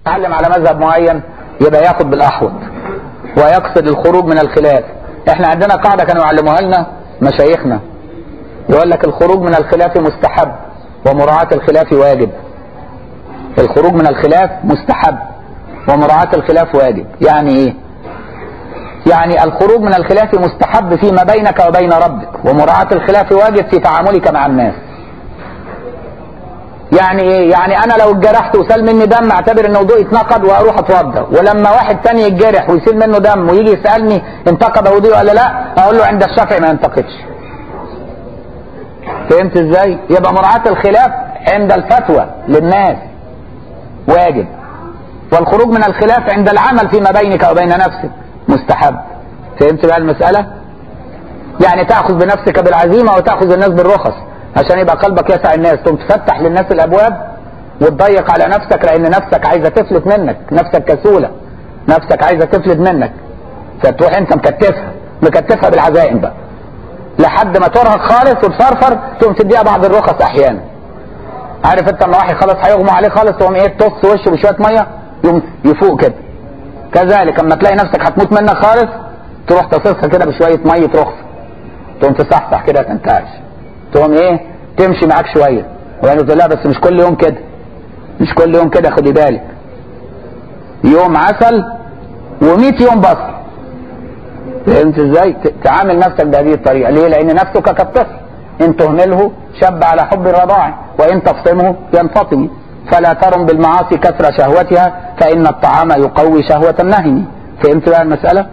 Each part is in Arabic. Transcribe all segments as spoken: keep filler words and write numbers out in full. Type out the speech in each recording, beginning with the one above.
يتعلم على مذهب معين يبقى ياخد بالاحوط ويقصد الخروج من الخلاف. احنا عندنا قاعده كانوا يعلموها لنا مشايخنا، يقول لك الخروج من الخلاف مستحب ومراعاة الخلاف واجب. الخروج من الخلاف مستحب ومراعاة الخلاف واجب. يعني ايه؟ يعني الخروج من الخلاف مستحب فيما بينك وبين ربك، ومراعاة الخلاف واجب في تعاملك مع الناس. يعني ايه؟ يعني انا لو اتجرحت وسال مني دم اعتبر ان وضوئي اتنقض واروح اتوضى، ولما واحد تاني يتجرح ويسيل منه دم ويجي يسالني انتقض وضوئي ولا لا، اقول له عند الشافعي ما ينتقدش. فهمت ازاي؟ يبقى مراعاة الخلاف عند الفتوى للناس واجب، والخروج من الخلاف عند العمل فيما بينك وبين نفسك مستحب. فهمت بقى المسألة؟ يعني تأخذ بنفسك بالعزيمة وتأخذ الناس بالرخص عشان يبقى قلبك يسع الناس، تقوم تفتح للناس الأبواب وتضيق على نفسك، لأن نفسك عايزة تفلت منك، نفسك كسولة، نفسك عايزة تفلت منك، فتروح أنت مكتفها مكتفها بالعزائم بقى لحد ما ترهق خالص وتفرفر، تقوم تديها بعض الرخص أحيانا. عارف أنت لما واحد خلاص هيغمى عليه خالص تقوم إيه تص وشه بشوية مية يقوم يفوق كده. كذلك اما تلاقي نفسك هتموت منك خالص تروح تصصها كده بشويه ميه رخص، تقوم تصحصح كده تنتعش، تقوم ايه تمشي معاك شويه، ويعني لا بس مش كل يوم كده، مش كل يوم كده، خدي بالك يوم عسل ومئة يوم بصل. فهمت ازاي؟ تعامل نفسك بهذه الطريقه. ليه؟ لان نفسك كالطفل، ان تهمله شب على حب الرضاع وان تفطمه ينفطم، فلا ترم بالمعاصي كثر شهوتها فإن الطعام يقوي شهوة النهم. فهمت بقى المسألة؟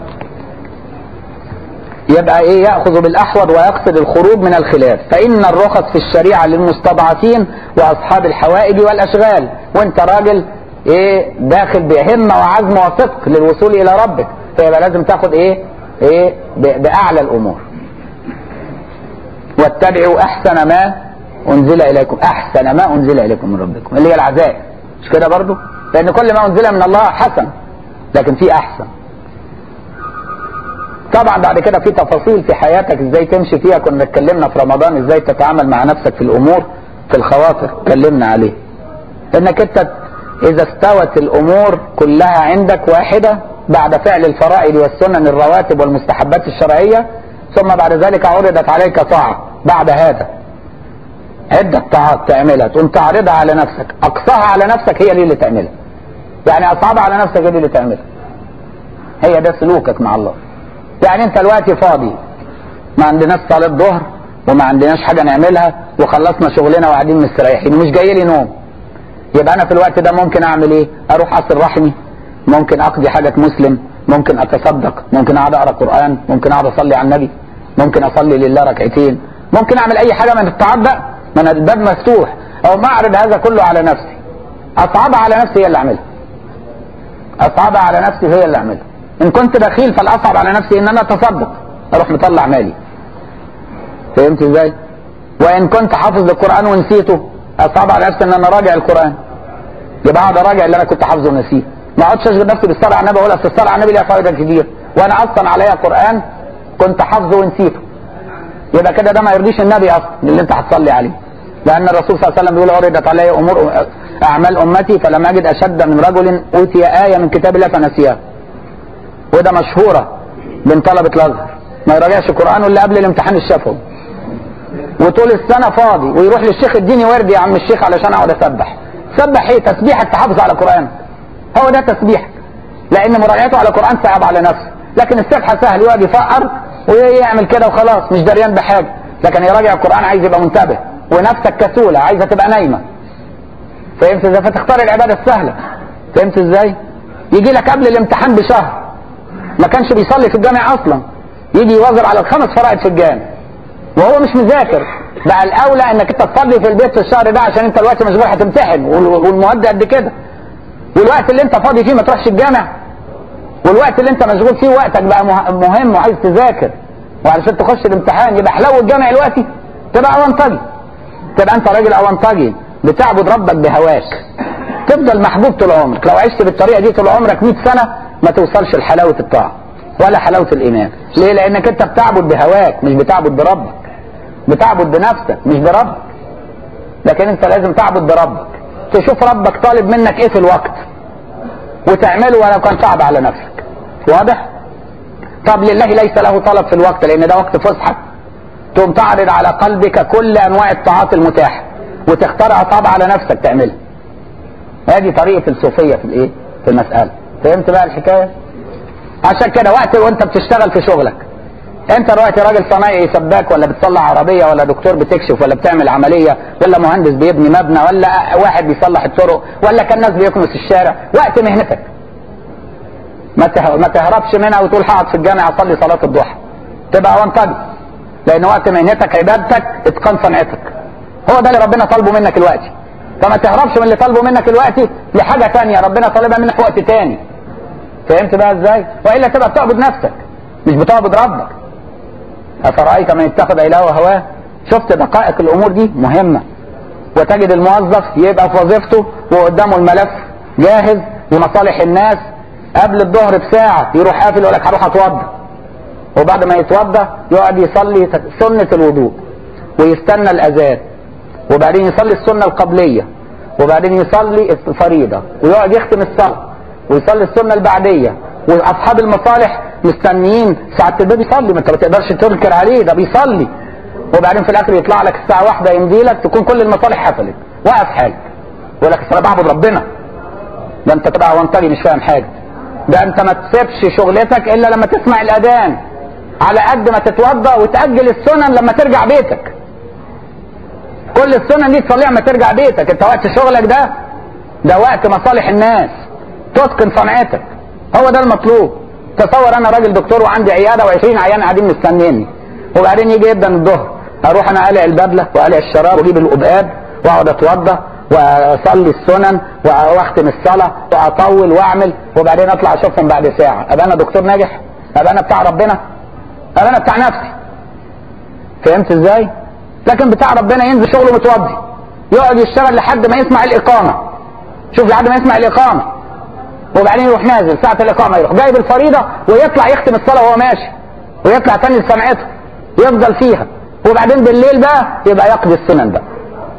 يبقى ايه؟ يأخذ بالأحوط ويقصد الخروج من الخلاف. فإن الرخص في الشريعة للمستضعفين وأصحاب الحوائج والأشغال، وانت راجل ايه داخل بهمة وعزم وصدق للوصول إلى ربك، فيبقى لازم تاخد ايه ايه بأعلى الأمور. واتبعوا أحسن ما أنزل إليكم، أحسن ما أنزل إليكم من ربكم، اللي هي العزائم، مش كده برضو؟ لأن كل ما أنزل من الله حسن، لكن في أحسن. طبعا بعد كده في تفاصيل في حياتك ازاي تمشي فيها، كنا اتكلمنا في رمضان ازاي تتعامل مع نفسك في الأمور في الخواطر، اتكلمنا عليه. إنك أنت إذا استوت الأمور كلها عندك واحدة بعد فعل الفرائض والسنن الرواتب والمستحبات الشرعية، ثم بعد ذلك عرضت عليك طاعة بعد هذا، عدة طاعات تعملها، تقوم تعرضها على نفسك، أقصاها على نفسك هي دي اللي تعملها، يعني أصعبها على نفسك هي دي اللي تعملها. هي ده سلوكك مع الله. يعني أنت دلوقتي فاضي، ما عندناش صلاة ظهر وما عندناش حاجة نعملها وخلصنا شغلنا وقاعدين مستريحين ومش جاي لي نوم، يبقى أنا في الوقت ده ممكن أعمل إيه؟ أروح أصل رحمي، ممكن أقضي حاجة مسلم، ممكن أتصدق، ممكن أقعد أقرأ قرآن، ممكن أقعد أصلي على النبي، ممكن أصلي لله ركعتين، ممكن أعمل أي حاجة من الطاعات ده، من الباب مفتوح، او ما اعرض هذا كله على نفسي. اصعبها على نفسي هي اللي اعملها، اصعبها على نفسي هي اللي اعملها. ان كنت بخيل فالاصعب على نفسي ان انا اتصدق، اروح مطلع مالي. فهمت ازاي؟ وان كنت حافظ القران ونسيته، اصعب على نفسي ان انا راجع القران، يبقى اقعد اراجع اللي انا كنت حافظه ونسيه، ما اقعدش اشغل نفسي بالصلاه على النبي، اقول اصل الصلاه على النبي ليها فائده كتير وانا اصلا عليا قران كنت حافظه ونسيته، يبقى كده ده ما يرضيش النبي اصلا اللي انت هتصلي عليه. لأن الرسول صلى الله عليه وسلم بيقول عرضت علي أمور أعمال أمتي فلم أجد أشد من رجل أوتي آية من كتاب الله فنسيها. وده مشهورة من طلبة الأزهر، ما يراجعش القرآن إلا قبل الامتحان الشفوي، وطول السنة فاضي ويروح للشيخ اديني ورد يا عم الشيخ علشان أقعد أسبح. سبح إيه؟ تسبيحك تحافظ على القرآن، هو ده تسبيحك، لأن مراجعته على القرآن صعب على نفسه. لكن السبحة سهل، يقعد يفقر ويعمل كده وخلاص مش دريان بحاجة، لكن يراجع القرآن عايز يبقى منتبه، ونفسك كسولة عايزة تبقى نايمة. فهمت ازاي؟ فتختار العبادة السهلة. فهمت ازاي؟ يجي لك قبل الامتحان بشهر ما كانش بيصلي في الجامع اصلا، يجي يواظب على الخمس فرائض في الجامع وهو مش مذاكر. بقى الاولى انك انت تصلي في البيت في الشهر ده عشان انت الوقت مشغول هتمتحن والمواد قد كده، والوقت اللي انت فاضي فيه ما تروحش الجامع، والوقت اللي انت مشغول فيه وقتك بقى مهم وعايز تذاكر وعشان تخش الامتحان، يبقى حلو الجامع دلوقتي تبقى اونطجي، تبقى انت راجل اونطجي بتعبد ربك بهواك، تفضل محبوب طول عمرك. لو عشت بالطريقه دي طول عمرك مئة سنه ما توصلش لحلاوه الطاعه ولا حلاوه الايمان. ليه؟ لانك انت بتعبد بهواك مش بتعبد بربك، بتعبد بنفسك مش بربك. لكن انت لازم تعبد بربك، تشوف ربك طالب منك ايه في الوقت وتعمله ولو كان صعب على نفسك. واضح؟ طب لله ليس له طلب في الوقت لان ده وقت فسحه، تقوم تعرض على قلبك كل انواع الطاعات المتاحه وتختارها صعب على نفسك تعملها. هذه طريقه الصوفيه في الايه؟ في المساله. فهمت بقى الحكايه؟ عشان كده وقت وانت بتشتغل في شغلك، انت دلوقتي راجل صنايعي سباك ولا بتصلح عربيه ولا دكتور بتكشف ولا بتعمل عمليه ولا مهندس بيبني مبنى ولا واحد بيصلح الطرق ولا كان ناس بيكنس الشارع، وقت مهنتك ما تهربش منها وتقول هقعد في الجامع اصلي صلاه الضحى، تبقى وانطجي، لان وقت مهنتك عبادتك اتقان صنعتك، هو ده اللي ربنا طالبه منك دلوقتي. فما تهربش من اللي طالبه منك دلوقتي لحاجه ثانيه ربنا طالبها منك في وقت ثاني. فهمت بقى ازاي؟ والا تبقى بتعبد نفسك مش بتعبد ربك. افرايت من اتخذ الهه هواه. شفت دقائق الامور دي مهمه. وتجد الموظف يبقى في وظيفته وقدامه الملف جاهز لمصالح الناس، قبل الظهر بساعه يروح قافل يقول لك هروح اتوضى، وبعد ما يتوضى يقعد يصلي سنه الوضوء ويستنى الاذان، وبعدين يصلي السنه القبليه، وبعدين يصلي الفريضه ويقعد يختم الصلاه ويصلي السنه البعديه، واصحاب المصالح مستنيين ساعه الباب يصلي، ما انت ما تقدرش تنكر عليه ده بيصلي، وبعدين في الاخر يطلع لك الساعه واحدة يمضي لك تكون كل المصالح حصلت، وقف حالك يقول لك انا بعبد ربنا. ده انت تبقى وانطجي مش فاهم حاجه. ده انت ما تسيبش شغلتك الا لما تسمع الاذان، على قد ما تتوضا وتاجل السنن لما ترجع بيتك. كل السنن دي تصليها لما ترجع بيتك، انت وقت شغلك ده ده وقت مصالح الناس، تتقن صنعتك، هو ده المطلوب. تصور انا راجل دكتور وعندي عياده وعشرين عيان قاعدين مستنيني، وبعدين يجي يبدا الظهر اروح انا قالع البدله وقالع الشراب واجيب القبقاب واقعد اتوضى واصلي السنن واختم الصلاه واطول واعمل، وبعدين اطلع اشوفهم بعد ساعه. ابقى انا دكتور ناجح؟ ابقى انا بتاع ربنا؟ ابقى انا بتاع نفسي. فهمت ازاي؟ لكن بتاع ربنا ينزل شغله متوضي يقعد يشتغل لحد ما يسمع الاقامه. شوف لحد ما يسمع الاقامه، وبعدين يروح نازل ساعه الاقامه يروح جايب الفريضه ويطلع يختم الصلاه وهو ماشي، ويطلع تاني لصنعته يفضل فيها، وبعدين بالليل بقى يبقى يقضي السنن بقى.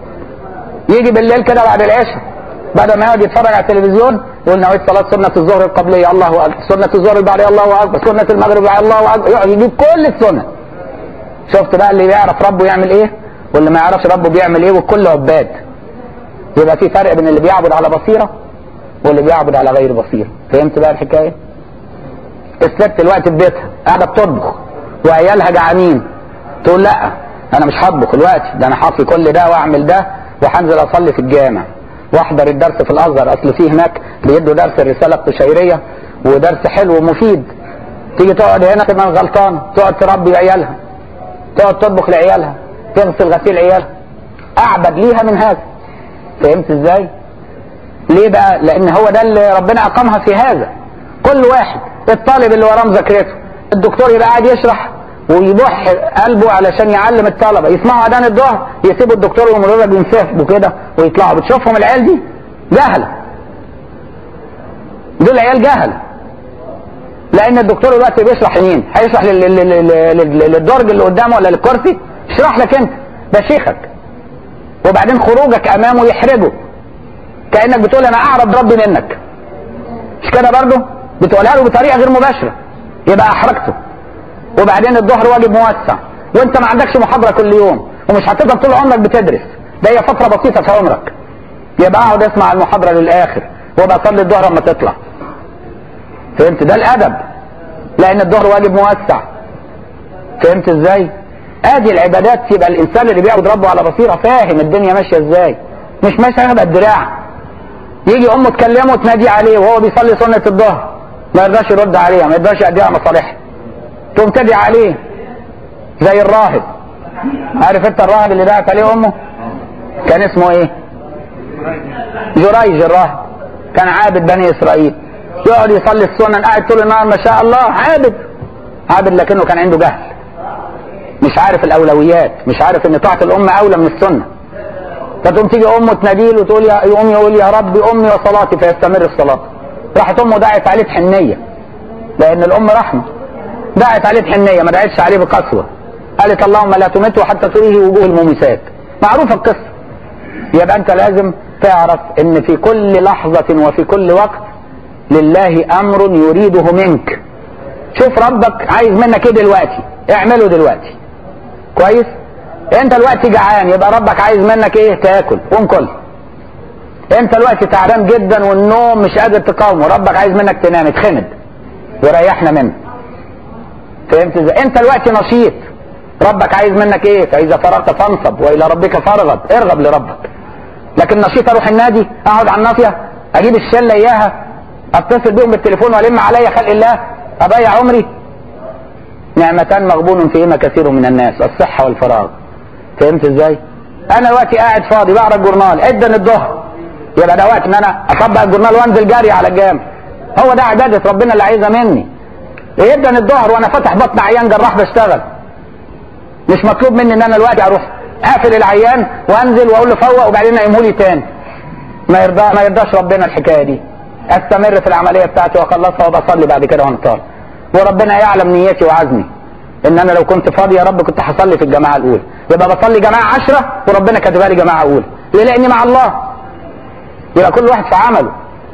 يجي بالليل كده بعد العشاء بعد ما يقعد يتفرج على التلفزيون يقول نويت صلاه سنه الظهر القبليه الله اكبر، سنه الظهر البعديه الله اكبر، سنه المغرب الله اكبر، يقعد يجيب كل السنن. شفت بقى اللي يعرف ربه يعمل ايه واللي ما يعرفش ربه بيعمل ايه، والكل عباد. يبقى في فرق بين اللي بيعبد على بصيره واللي بيعبد على غير بصيره. فهمت بقى الحكايه؟ الست دلوقتي في بيتها قاعده بتطبخ وعيالها جعانين، تقول لا انا مش هطبخ دلوقتي، ده انا هطفي كل ده واعمل ده وهنزل اصلي في الجامع واحضر الدرس في الازهر، اصل فيه هناك بيدوا درس الرساله القشيريه ودرس حلو ومفيد. تيجي تقعد هنا تبقى غلطان، تقعد تربي عيالها، تقعد تطبخ لعيالها، تغسل غسيل عيالها، اعبد ليها من هذا. فهمت ازاي؟ ليه بقى؟ لان هو ده اللي ربنا اقامها في هذا. كل واحد، الطالب اللي وراه مذاكرته، الدكتور يبقى قاعد يشرح ويبح قلبه علشان يعلم الطلبه، يسمعوا اذان الظهر يسيبوا الدكتور والمدرب ينسحبوا كده ويطلعوا. بتشوفهم العيال دي جهله، دول عيال جهله، لان الدكتور دلوقتي بيشرح لمين؟ هيشرح للدرج اللي قدامه ولا للكرسي؟ اشرح لك انت، ده شيخك، وبعدين خروجك امامه يحرجه كانك بتقول انا اعرض ربي منك، مش كده برضه؟ بتقولها له بطريقه غير مباشره يبقى احرجته. وبعدين الظهر واجب موسع وانت ما عندكش محاضره كل يوم ومش هتفضل طول عمرك بتدرس، ده هي فتره بسيطه في عمرك، يبقى اقعد اسمع المحاضره للاخر وابقى صلي الظهر اما تطلع. فهمت؟ ده الادب، لان الظهر واجب موسع. فهمت ازاي؟ ادي العبادات. يبقى الانسان اللي بيعبد ربه على بصيره فاهم الدنيا ماشيه ازاي، مش ماشيه يبقى الدراع. يجي امه تكلمه وتنادي عليه وهو بيصلي سنه الظهر ما يرضاش يرد عليها، ما يرضاش يأديها مصالحها، تقوم تدعي عليه زي الراهب. عارف انت الراهب اللي دعت عليه امه؟ كان اسمه ايه؟ جريج الراهب، كان عابد بني اسرائيل، يقعد يصلي السنن قاعد طول النهار ما شاء الله، عابد عابد لكنه كان عنده جهل، مش عارف الاولويات، مش عارف ان طاعه الام اولى من السنه. فتقوم تيجي امه تناديله وتقول يا يقوم يقول يا ربي امي وصلاتي فيستمر في صلاته. راحت امه دعت عليه بحنيه، لان الام رحمه، دعت عليه بحنيه ما دعتش عليه بقسوه، قالت اللهم لا تمته حتى تريه وجوه المومسات. معروفه القصه. يبقى انت لازم تعرف ان في كل لحظه وفي كل وقت لله امر يريده منك. شوف ربك عايز منك ايه دلوقتي، اعمله دلوقتي. كويس؟ انت دلوقتي جعان، يبقى ربك عايز منك ايه؟ تاكل، قوم كل. انت دلوقتي تعبان جدا والنوم مش قادر تقاومه، ربك عايز منك تنام، اتخمد وريحنا منه. فهمت ازاي؟ انت دلوقتي نشيط، ربك عايز منك ايه؟ فاذا فرغت فانصب والى ربك فارغب، ارغب لربك. لكن نشيط اروح النادي، اقعد على النافيه، اجيب الشله اياها، اتصل بيهم بالتليفون والم عليا خلق الله، اضيع عمري. نعمتان مغبون فيهما كثير من الناس، الصحه والفراغ. فهمت ازاي؟ انا دلوقتي قاعد فاضي بقرا الجورنال، ادن الظهر، يبقى ده وقت ان انا اطبق الجورنال وانزل جري على الجامع. هو ده عباده ربنا اللي عايزها مني. ادن الظهر وانا فاتح بطن عيان جراح بشتغل. مش مطلوب مني ان انا دلوقتي اروح اقفل العيان وانزل واقول له فوق وبعدين اقيمه لي تاني. ما يرضى ما يرضاش ربنا الحكايه دي. استمر في العمليه بتاعتي واخلصها وبصلي بعد كده وانا طالع. وربنا يعلم نيتي وعزمي. ان انا لو كنت فاضي يا رب كنت هصلي في الجماعه الاولى، يبقى بصلي جماعه عشرة وربنا كاتبها لي جماعه اولى. ليه؟ لاني مع الله. يبقى كل واحد في عمله.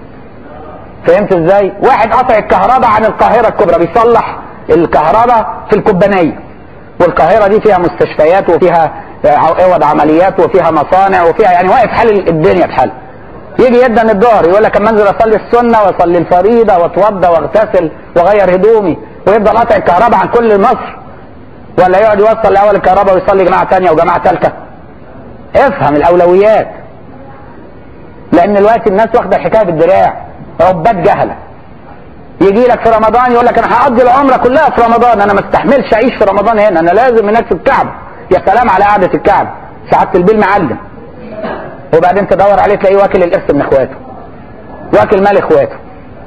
فهمت ازاي؟ واحد قطع الكهرباء عن القاهره الكبرى، بيصلح الكهرباء في الكوبانيه. والقاهره دي فيها مستشفيات وفيها اوض عمليات وفيها مصانع وفيها يعني واقف حال الدنيا بحال. يجي يدن الظهر يقول لك اما انزل اصلي السنه واصلي الفريضه واتوضى واغتسل واغير هدومي، ويفضل قاطع الكهرباء عن كل مصر. ولا يقعد يوصل لاول الكهرباء ويصلي جماعه ثانيه وجماعه ثالثه. افهم الاولويات. لان دلوقتي الناس واخده الحكايه بالدراع، عباد جهله. يجي لك في رمضان يقول لك انا هقضي العمره كلها في رمضان، انا ما استحملش اعيش في رمضان هنا، انا لازم هناك في الكعبه. يا سلام على قعده الكعبه، سعاده البيل معلم. وبعدين تدور عليه تلاقيه واكل القرش من اخواته، واكل مال اخواته.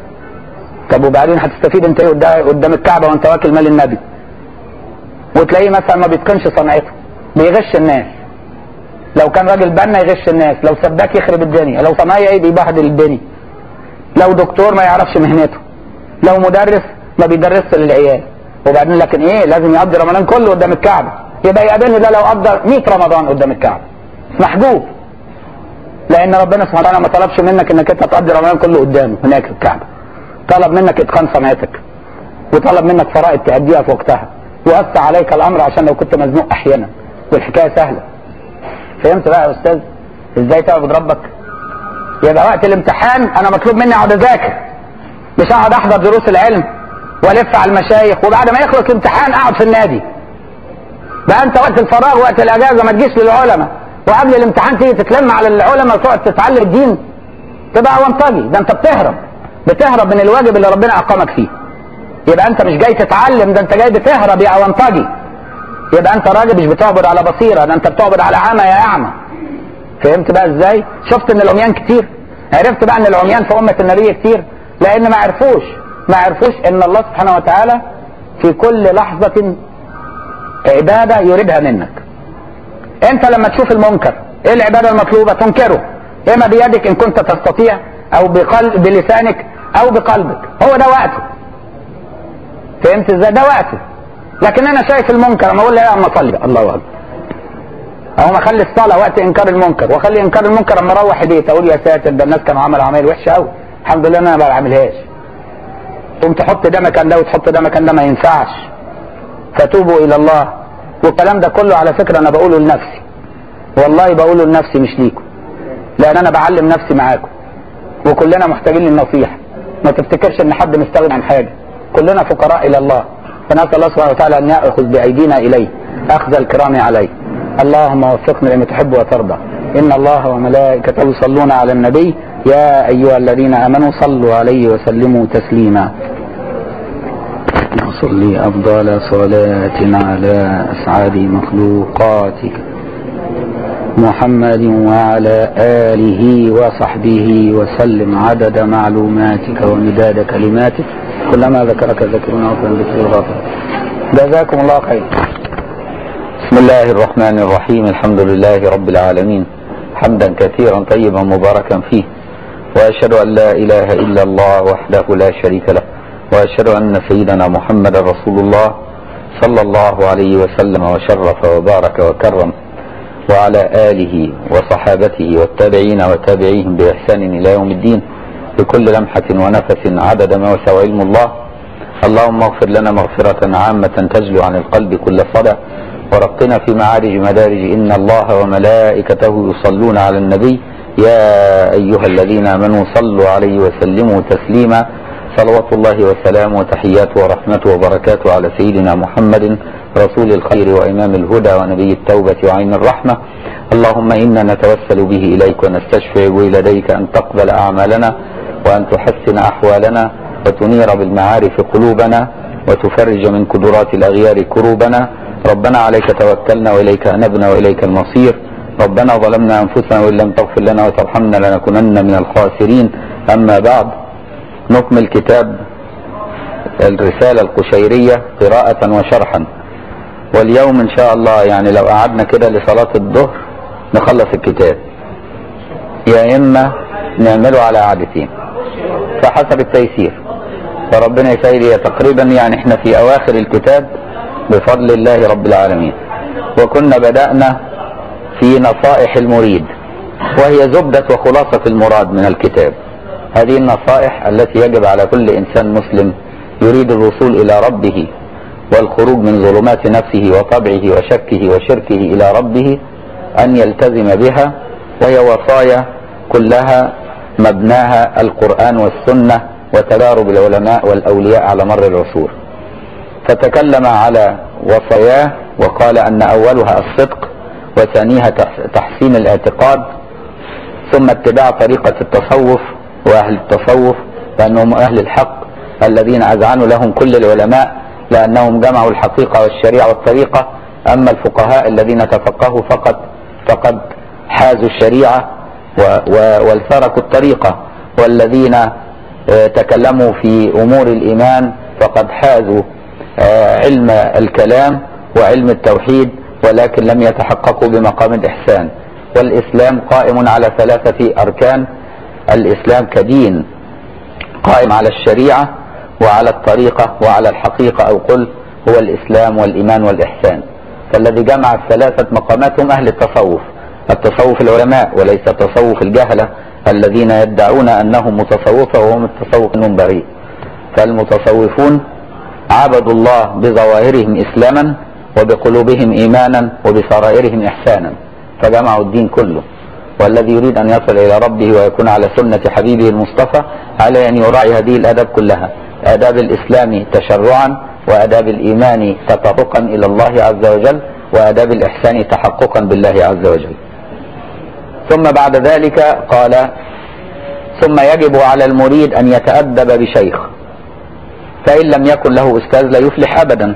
طب وبعدين هتستفيد انت ايه قدام الكعبه وانت واكل مال النبي؟ وتلاقيه مثلا ما بيتقنش صنعته، بيغش الناس. لو كان راجل بنا يغش الناس، لو سباك يخرب الدنيا، لو صنايعي بيبهدل الدنيا، لو دكتور ما يعرفش مهنته، لو مدرس ما بيدرسش للعيال. وبعدين لكن ايه؟ لازم يقضي رمضان كله قدام الكعبه. يبقى يقابلني ده لو قضى مية رمضان قدام الكعبه محجوب. لان ربنا سبحانه وتعالى ما طلبش منك انك انت تقضي رمضان كله قدامه هناك في الكعبه. طلب منك اتقان صنعتك، وطلب منك فرائض تأديها في وقتها، ووسع عليك الامر عشان لو كنت مزنوق احيانا، والحكايه سهله. فهمت بقى يا استاذ ازاي تعبد ربك؟ يبقى وقت الامتحان انا مطلوب مني اقعد اذاكر، مش اقعد احضر دروس العلم والف على المشايخ وبعد ما يخلص الامتحان اقعد في النادي. بقى انت وقت الفراغ وقت الاجازه ما تجيش للعلماء، وقبل الامتحان تيجي تتلم على العلماء وتقعد تتعلم الدين، تبقى اونطجي. ده انت بتهرب بتهرب من الواجب اللي ربنا اقامك فيه. يبقى انت مش جاي تتعلم، ده انت جاي بتهرب يا اونطجي. يبقى انت راجل مش بتعبد على بصيره، ده انت بتعبد على عمى يا اعمى. فهمت بقى ازاي؟ شفت ان العميان كتير؟ عرفت بقى ان العميان في امه النبي كتير؟ لان ما عرفوش ما عرفوش ان الله سبحانه وتعالى في كل لحظه عباده يريدها منك. انت لما تشوف المنكر ايه العباده المطلوبه؟ تنكره، اما بيدك ان كنت تستطيع، او بقلب بلسانك، او بقلبك. هو ده وقته. فهمت ازاي؟ ده وقته. لكن انا شايف المنكر اما اقول لا اما اصلي الله اكبر، او ما اخلي الصلاه وقت انكار المنكر، واخلي انكار المنكر اما اروح البيت اقول يا ساتر ده الناس كانوا عملوا عمايل وحشه قوي، الحمد لله انا ما بعملهاش. تقوم تحط ده مكان ده وتحط ده مكان ده، ما ينفعش. فتوبوا الى الله. والكلام ده كله على فكره انا بقوله لنفسي، والله بقوله لنفسي مش ليكم، لان انا بعلم نفسي معاكم، وكلنا محتاجين للنصيحه. ما تفتكرش ان حد مستغني عن حاجه، كلنا فقراء الى الله. فنسال الله سبحانه وتعالى ان ياخذ بايدينا اليه اخذ الكرام عليه. اللهم وفقنا لما تحب وترضى. ان الله وملائكته يصلون على النبي يا ايها الذين امنوا صلوا عليه وسلموا تسليما. وصلي افضل صلاة على اسعد مخلوقاتك محمد وعلى اله وصحبه وسلم عدد معلوماتك ومداد كلماتك كلما ذكرك ذكرون وكان ذكر الغافر. جزاكم الله خير. بسم الله الرحمن الرحيم. الحمد لله رب العالمين، حمدا كثيرا طيبا مباركا فيه، واشهد ان لا اله الا الله وحده لا شريك له، واشهد ان سيدنا محمدا رسول الله صلى الله عليه وسلم وشرف وبارك وكرم، وعلى اله وصحابته والتابعين وتابعيهم باحسان الى يوم الدين. بكل لمحة ونفس عدد ما وسع علم الله. اللهم اغفر لنا مغفرة عامة تجلو عن القلب كل صدى، ورقنا في معارج مدارج إن الله وملائكته يصلون على النبي يا أيها الذين آمنوا صلوا عليه وسلموا تسليما. صلوات الله وسلامه وتحياته ورحمته وبركاته على سيدنا محمد رسول الخير وإمام الهدى ونبي التوبة وعين الرحمة. اللهم إنا نتوسل به إليك ونستشفع إليك أن تقبل أعمالنا وأن تحسن أحوالنا وتنير بالمعارف قلوبنا وتفرج من كدرات الأغيار كروبنا. ربنا عليك توكلنا وإليك أنبنا وإليك المصير. ربنا ظلمنا أنفسنا وإن لم تغفر لنا وترحمنا لنكونن من الخاسرين. أما بعد، نكمل كتاب الرسالة القشيرية قراءة وشرحا. واليوم إن شاء الله يعني لو قعدنا كده لصلاة الظهر نخلص الكتاب، يا إما نعمله على قعدتين فحسب التيسير، فربنا يسير. تقريبا يعني احنا في أواخر الكتاب بفضل الله رب العالمين. وكنا بدأنا في نصائح المريد، وهي زبدة وخلاصة المراد من الكتاب. هذه النصائح التي يجب على كل إنسان مسلم يريد الوصول إلى ربه والخروج من ظلمات نفسه وطبعه وشكه وشركه إلى ربه أن يلتزم بها، وهي وصايا كلها مبناها القرآن والسنة وتجارب العلماء والأولياء على مر العصور. فتكلم على وصاياه وقال أن أولها الصدق، وثانيها تحسين الاعتقاد، ثم اتباع طريقة التصوف وأهل التصوف، لأنهم أهل الحق الذين أذعنوا لهم كل العلماء لأنهم جمعوا الحقيقة والشريعة والطريقة. أما الفقهاء الذين تفقهوا فقط فقد حازوا الشريعة والتركوا الطريقة، والذين تكلموا في أمور الإيمان فقد حازوا علم الكلام وعلم التوحيد، ولكن لم يتحققوا بمقام الإحسان. والإسلام قائم على ثلاثة أركان. الإسلام كدين قائم على الشريعة وعلى الطريقة وعلى الحقيقة، أو قل هو الإسلام والإيمان والإحسان. فالذي جمع الثلاثة مقامات هم أهل التصوف، التصوف العلماء وليس التصوف الجهلة الذين يدعون أنهم متصوفة وهم التصوف منهم بريء. فالمتصوفون عبدوا الله بظواهرهم إسلاما وبقلوبهم إيمانا وبسرائرهم إحسانا، فجمعوا الدين كله. والذي يريد أن يصل إلى ربه ويكون على سنة حبيبه المصطفى عليه أن يراعي هذه الآداب كلها، آداب الإسلام تشرعا، وآداب الإيمان تطرقا إلى الله عز وجل، وآداب الإحسان تحققا بالله عز وجل. ثم بعد ذلك قال: ثم يجب على المريد أن يتأدب بشيخ، فإن لم يكن له أستاذ لا يفلح أبدا.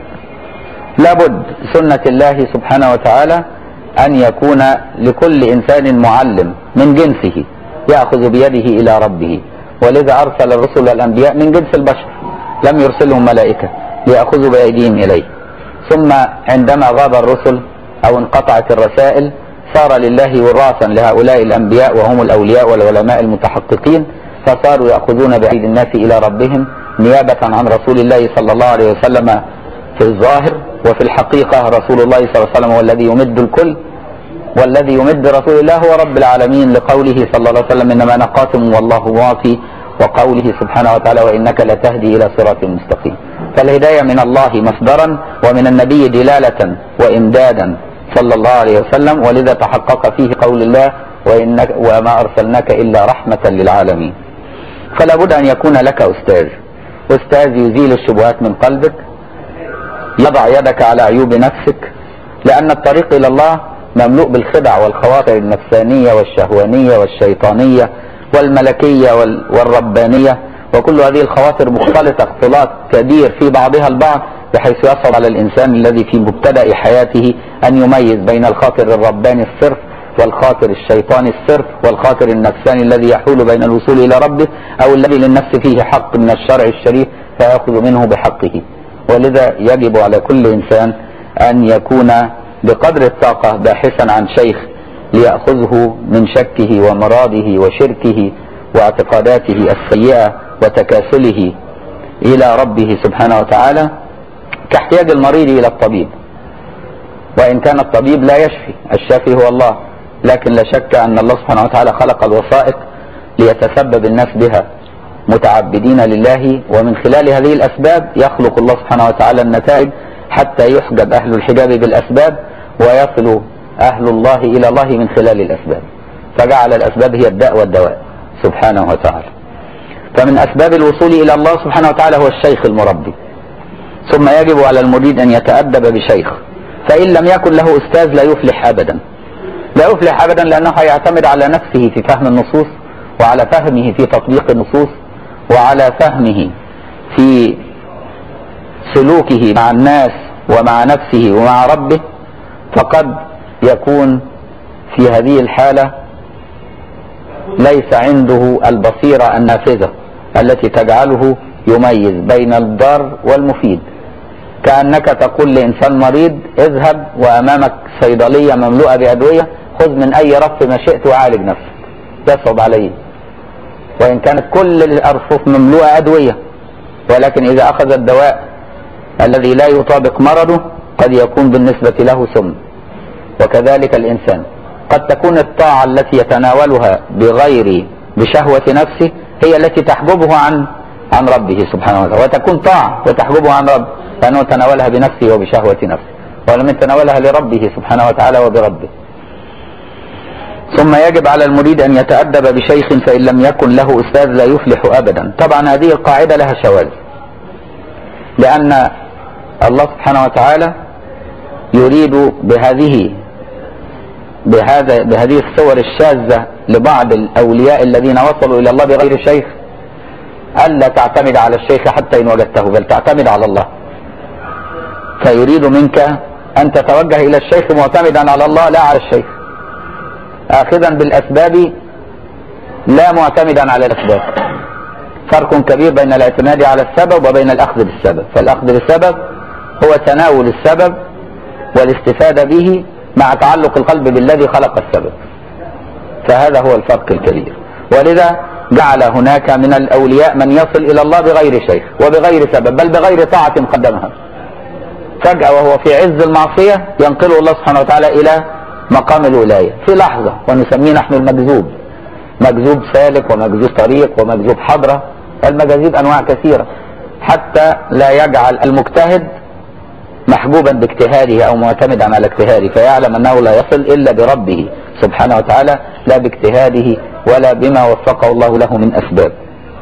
لابد سنة الله سبحانه وتعالى أن يكون لكل إنسان معلم من جنسه يأخذ بيده إلى ربه، ولذا أرسل الرسل والأنبياء من جنس البشر، لم يرسلهم ملائكة ليأخذوا بأيديهم إليه. ثم عندما غاب الرسل أو انقطعت الرسائل صار لله وراثا لهؤلاء الأنبياء وهم الأولياء والعلماء المتحققين، فصاروا يأخذون بأيدي الناس إلى ربهم نيابة عن رسول الله صلى الله عليه وسلم في الظاهر، وفي الحقيقة رسول الله صلى الله عليه وسلم هو الذي يمد الكل، والذي يمد رسول الله هو رب العالمين، لقوله صلى الله عليه وسلم: إنما أنا قاسم والله واقي، وقوله سبحانه وتعالى: وإنك لتهدي إلى صراط مستقيم. فالهداية من الله مصدرا، ومن النبي دلالة وإمدادا صلى الله عليه وسلم، ولذا تحقق فيه قول الله: وإنك وما أرسلناك إلا رحمة للعالمين. فلا بد أن يكون لك أستاذ، أستاذ يزيل الشبهات من قلبك، يضع يدك على عيوب نفسك، لأن الطريق إلى الله مملوء بالخدع والخواطر النفسانية والشهوانية والشيطانية والملكية والربانية، وكل هذه الخواطر مختلطة اختلاط كبير في بعضها البعض، بحيث يصعب على الإنسان الذي في مبتدأ حياته أن يميز بين الخاطر الرباني الصرف والخاطر الشيطاني الصرف والخاطر النفساني الذي يحول بين الوصول إلى ربه، أو الذي للنفس فيه حق من الشرع الشريف فيأخذ منه بحقه. ولذا يجب على كل إنسان أن يكون بقدر الطاقة باحثا عن شيخ ليأخذه من شكه ومراده وشركه واعتقاداته السيئة وتكاسله إلى ربه سبحانه وتعالى، كاحتياج المريض إلى الطبيب، وإن كان الطبيب لا يشفي، الشافي هو الله، لكن لا شك أن الله سبحانه وتعالى خلق الوسائط ليتسبب الناس بها متعبدين لله، ومن خلال هذه الأسباب يخلق الله سبحانه وتعالى النتائج حتى يحجب أهل الحجاب بالأسباب ويصل أهل الله إلى الله من خلال الأسباب، فجعل الأسباب هي الداء والدواء سبحانه وتعالى. فمن أسباب الوصول إلى الله سبحانه وتعالى هو الشيخ المربي. ثم يجب على المريد أن يتأدب بشيخ، فإن لم يكن له أستاذ لا يفلح أبدا، لا يفلح أبدا، لأنه هيعتمد على نفسه في فهم النصوص، وعلى فهمه في تطبيق النصوص، وعلى فهمه في سلوكه مع الناس ومع نفسه ومع ربه، فقد يكون في هذه الحالة ليس عنده البصيرة النافذة التي تجعله يميز بين الضار والمفيد. كأنك تقول لإنسان مريض اذهب وأمامك صيدلية مملوءة بأدوية، خذ من أي رف ما شئت وعالج نفسك. يصعب عليه، وإن كانت كل الأرفف مملوءة أدوية، ولكن إذا أخذ الدواء الذي لا يطابق مرضه قد يكون بالنسبة له سم. وكذلك الإنسان قد تكون الطاعة التي يتناولها بغير بشهوة نفسه هي التي تحجبه عن عن ربه سبحانه وتعالى، وتكون طاعة وتحجبه عن ربه لأنه تناولها بنفسه وبشهوة نفسه، ولم يتناولها لربه سبحانه وتعالى وبربه. ثم يجب على المريد أن يتأدب بشيخ، فإن لم يكن له أستاذ لا يفلح أبدا. طبعا هذه القاعدة لها شواذ، لأن الله سبحانه وتعالى يريد بهذه بهذا بهذه الصور الشاذة لبعض الأولياء الذين وصلوا إلى الله بغير شيخ ألا تعتمد على الشيخ حتى إن وجدته، بل تعتمد على الله. فيريد منك أن تتوجه إلى الشيخ معتمدا على الله لا على الشيخ، آخذا بالأسباب لا معتمدا على الأسباب. فرق كبير بين الاعتماد على السبب وبين الأخذ بالسبب. فالأخذ بالسبب هو تناول السبب والاستفادة به مع تعلق القلب بالذي خلق السبب، فهذا هو الفرق الكبير. ولذا جعل هناك من الأولياء من يصل إلى الله بغير شيخ وبغير سبب، بل بغير طاعة قدمها. فجأة وهو في عز المعصية ينقله الله سبحانه وتعالى إلى مقام الولاية في لحظة، ونسميه نحن المجذوب. مجذوب سالك ومجذوب طريق ومجذوب حضرة، المجاذيب أنواع كثيرة، حتى لا يجعل المجتهد محجوبا باجتهاده أو معتمدا على اجتهاده، فيعلم أنه لا يصل إلا بربه سبحانه وتعالى، لا باجتهاده ولا بما وفقه الله له من أسباب.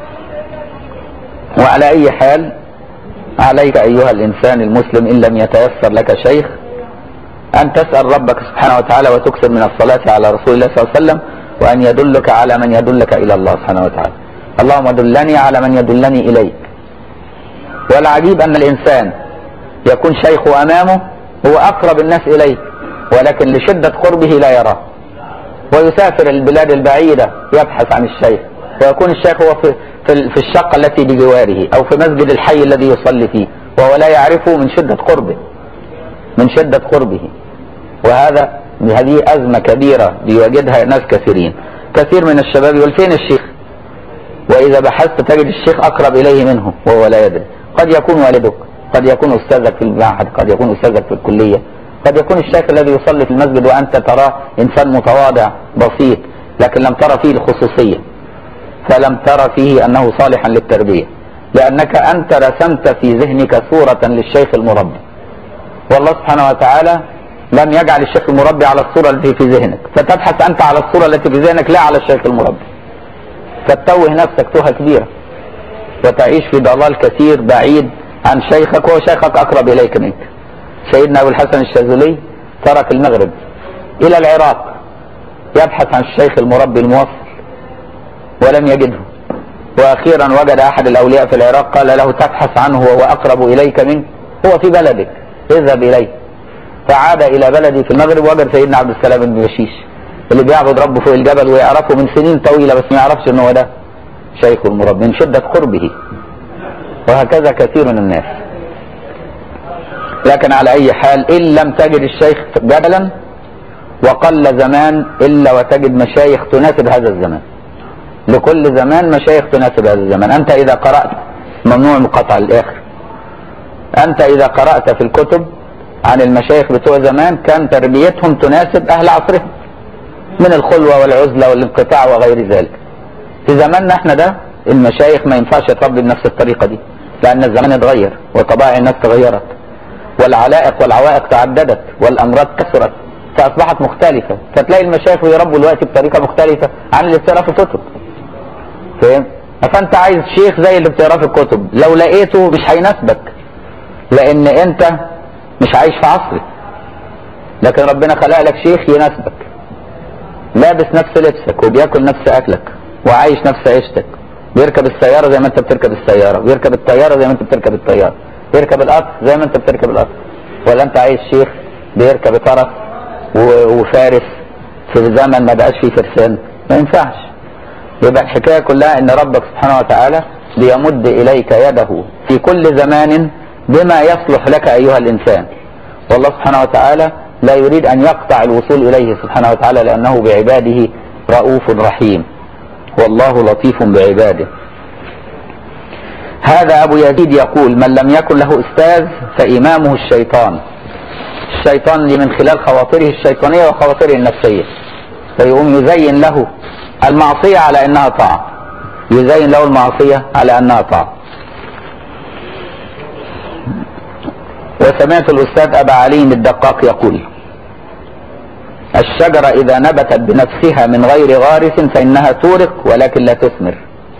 وعلى أي حال عليك أيها الإنسان المسلم إن لم يتيسر لك شيخ أن تسأل ربك سبحانه وتعالى وتكثر من الصلاة على رسول الله صلى الله عليه وسلم، وأن يدلك على من يدلك إلى الله سبحانه وتعالى. اللهم دلني على من يدلني إليك. والعجيب أن الإنسان يكون شيخه أمامه هو أقرب الناس إليه، ولكن لشدة قربه لا يراه، ويسافر البلاد البعيدة يبحث عن الشيخ، ويكون الشيخ هو في, في الشقة التي بجواره أو في مسجد الحي الذي يصلي فيه، وهو لا يعرفه من شدة قربه من شدة قربه. وهذا هذه أزمة كبيرة بيواجهها ناس كثيرين. كثير من الشباب يقول فين الشيخ؟ وإذا بحثت تجد الشيخ أقرب إليه منه وهو لا يدري. قد يكون والدك، قد يكون أستاذك في المعهد، قد يكون أستاذك في الكلية، قد يكون الشيخ الذي يصلي في المسجد وأنت تراه إنسان متواضع بسيط، لكن لم ترى فيه الخصوصية، فلم ترى فيه أنه صالحا للتربية، لأنك أنت رسمت في ذهنك صورة للشيخ المربي، والله سبحانه وتعالى لم يجعل الشيخ المربي على الصورة التي في ذهنك، فتبحث أنت على الصورة التي في ذهنك لا على الشيخ المربي، فتتوه نفسك توهة كبيرة وتعيش في ضلال كثير بعيد عن شيخك، وهو شيخك أقرب إليك منك. سيدنا أبو الحسن الشاذلي ترك المغرب إلى العراق يبحث عن الشيخ المربي الموصل ولم يجده، وأخيرا وجد أحد الأولياء في العراق قال له تبحث عنه وهو أقرب إليك منك، هو في بلدك اذهب إليه. فعاد إلى بلدي في المغرب وجد سيدنا عبد السلام بن بشيش اللي بيعبد ربه فوق الجبل ويعرفه من سنين طويلة، بس ما يعرفش إن هو ده شيخ المربي من شدة قربه. وهكذا كثير من الناس. لكن على أي حال إن لم تجد الشيخ جدلا وقل زمان إلا وتجد مشايخ تناسب هذا الزمان. لكل زمان مشايخ تناسب هذا الزمان. أنت إذا قرأت ممنوع مقاطعة الآخر، أنت إذا قرأت في الكتب عن المشايخ بتوع زمان كان تربيتهم تناسب أهل عصرهم من الخلوة والعزلة والانقطاع وغير ذلك. في زماننا احنا ده المشايخ ما ينفعش تربي بنفس الطريقة دي، لأن الزمان اتغير وطبائع الناس تغيرت والعلائق والعوائق تعددت والأمراض كثرت فأصبحت مختلفة، فتلاقي المشايخ يربوا الوقت بطريقة مختلفة عن اللي بتقرا في الكتب. فاهم؟ فأنت عايز شيخ زي اللي بتقراه في الكتب، لو لقيته مش هيناسبك لأن أنت مش عايش في عصرك. لكن ربنا خلق لك شيخ يناسبك، لابس نفس لبسك وبياكل نفس أكلك وعايش نفس عيشتك، بيركب السيارة زي ما أنت بتركب السيارة، بيركب الطيارة زي ما أنت بتركب الطيارة، بيركب القطر زي ما أنت بتركب القطر. ولا أنت عايز شيخ بيركب طرف وفارس في زمن ما بقاش فيه فرسان؟ ما ينفعش. يبقى الحكاية كلها ان ربك سبحانه وتعالى بيمد اليك يده في كل زمان بما يصلح لك ايها الانسان، والله سبحانه وتعالى لا يريد ان يقطع الوصول اليه سبحانه وتعالى لانه بعباده رؤوف رحيم، والله لطيف بعباده. هذا ابو يزيد يقول: من لم يكن له استاذ فامامه الشيطان. الشيطان اللي من خلال خواطره الشيطانية وخواطره النفسية، فيقوم يزين له المعصية على انها طاعة، يزين له المعصية على انها طاعة. وسمعت الاستاذ ابا علي الدقاق يقول: الشجرة اذا نبتت بنفسها من غير غارس فانها تورق ولكن لا تثمر.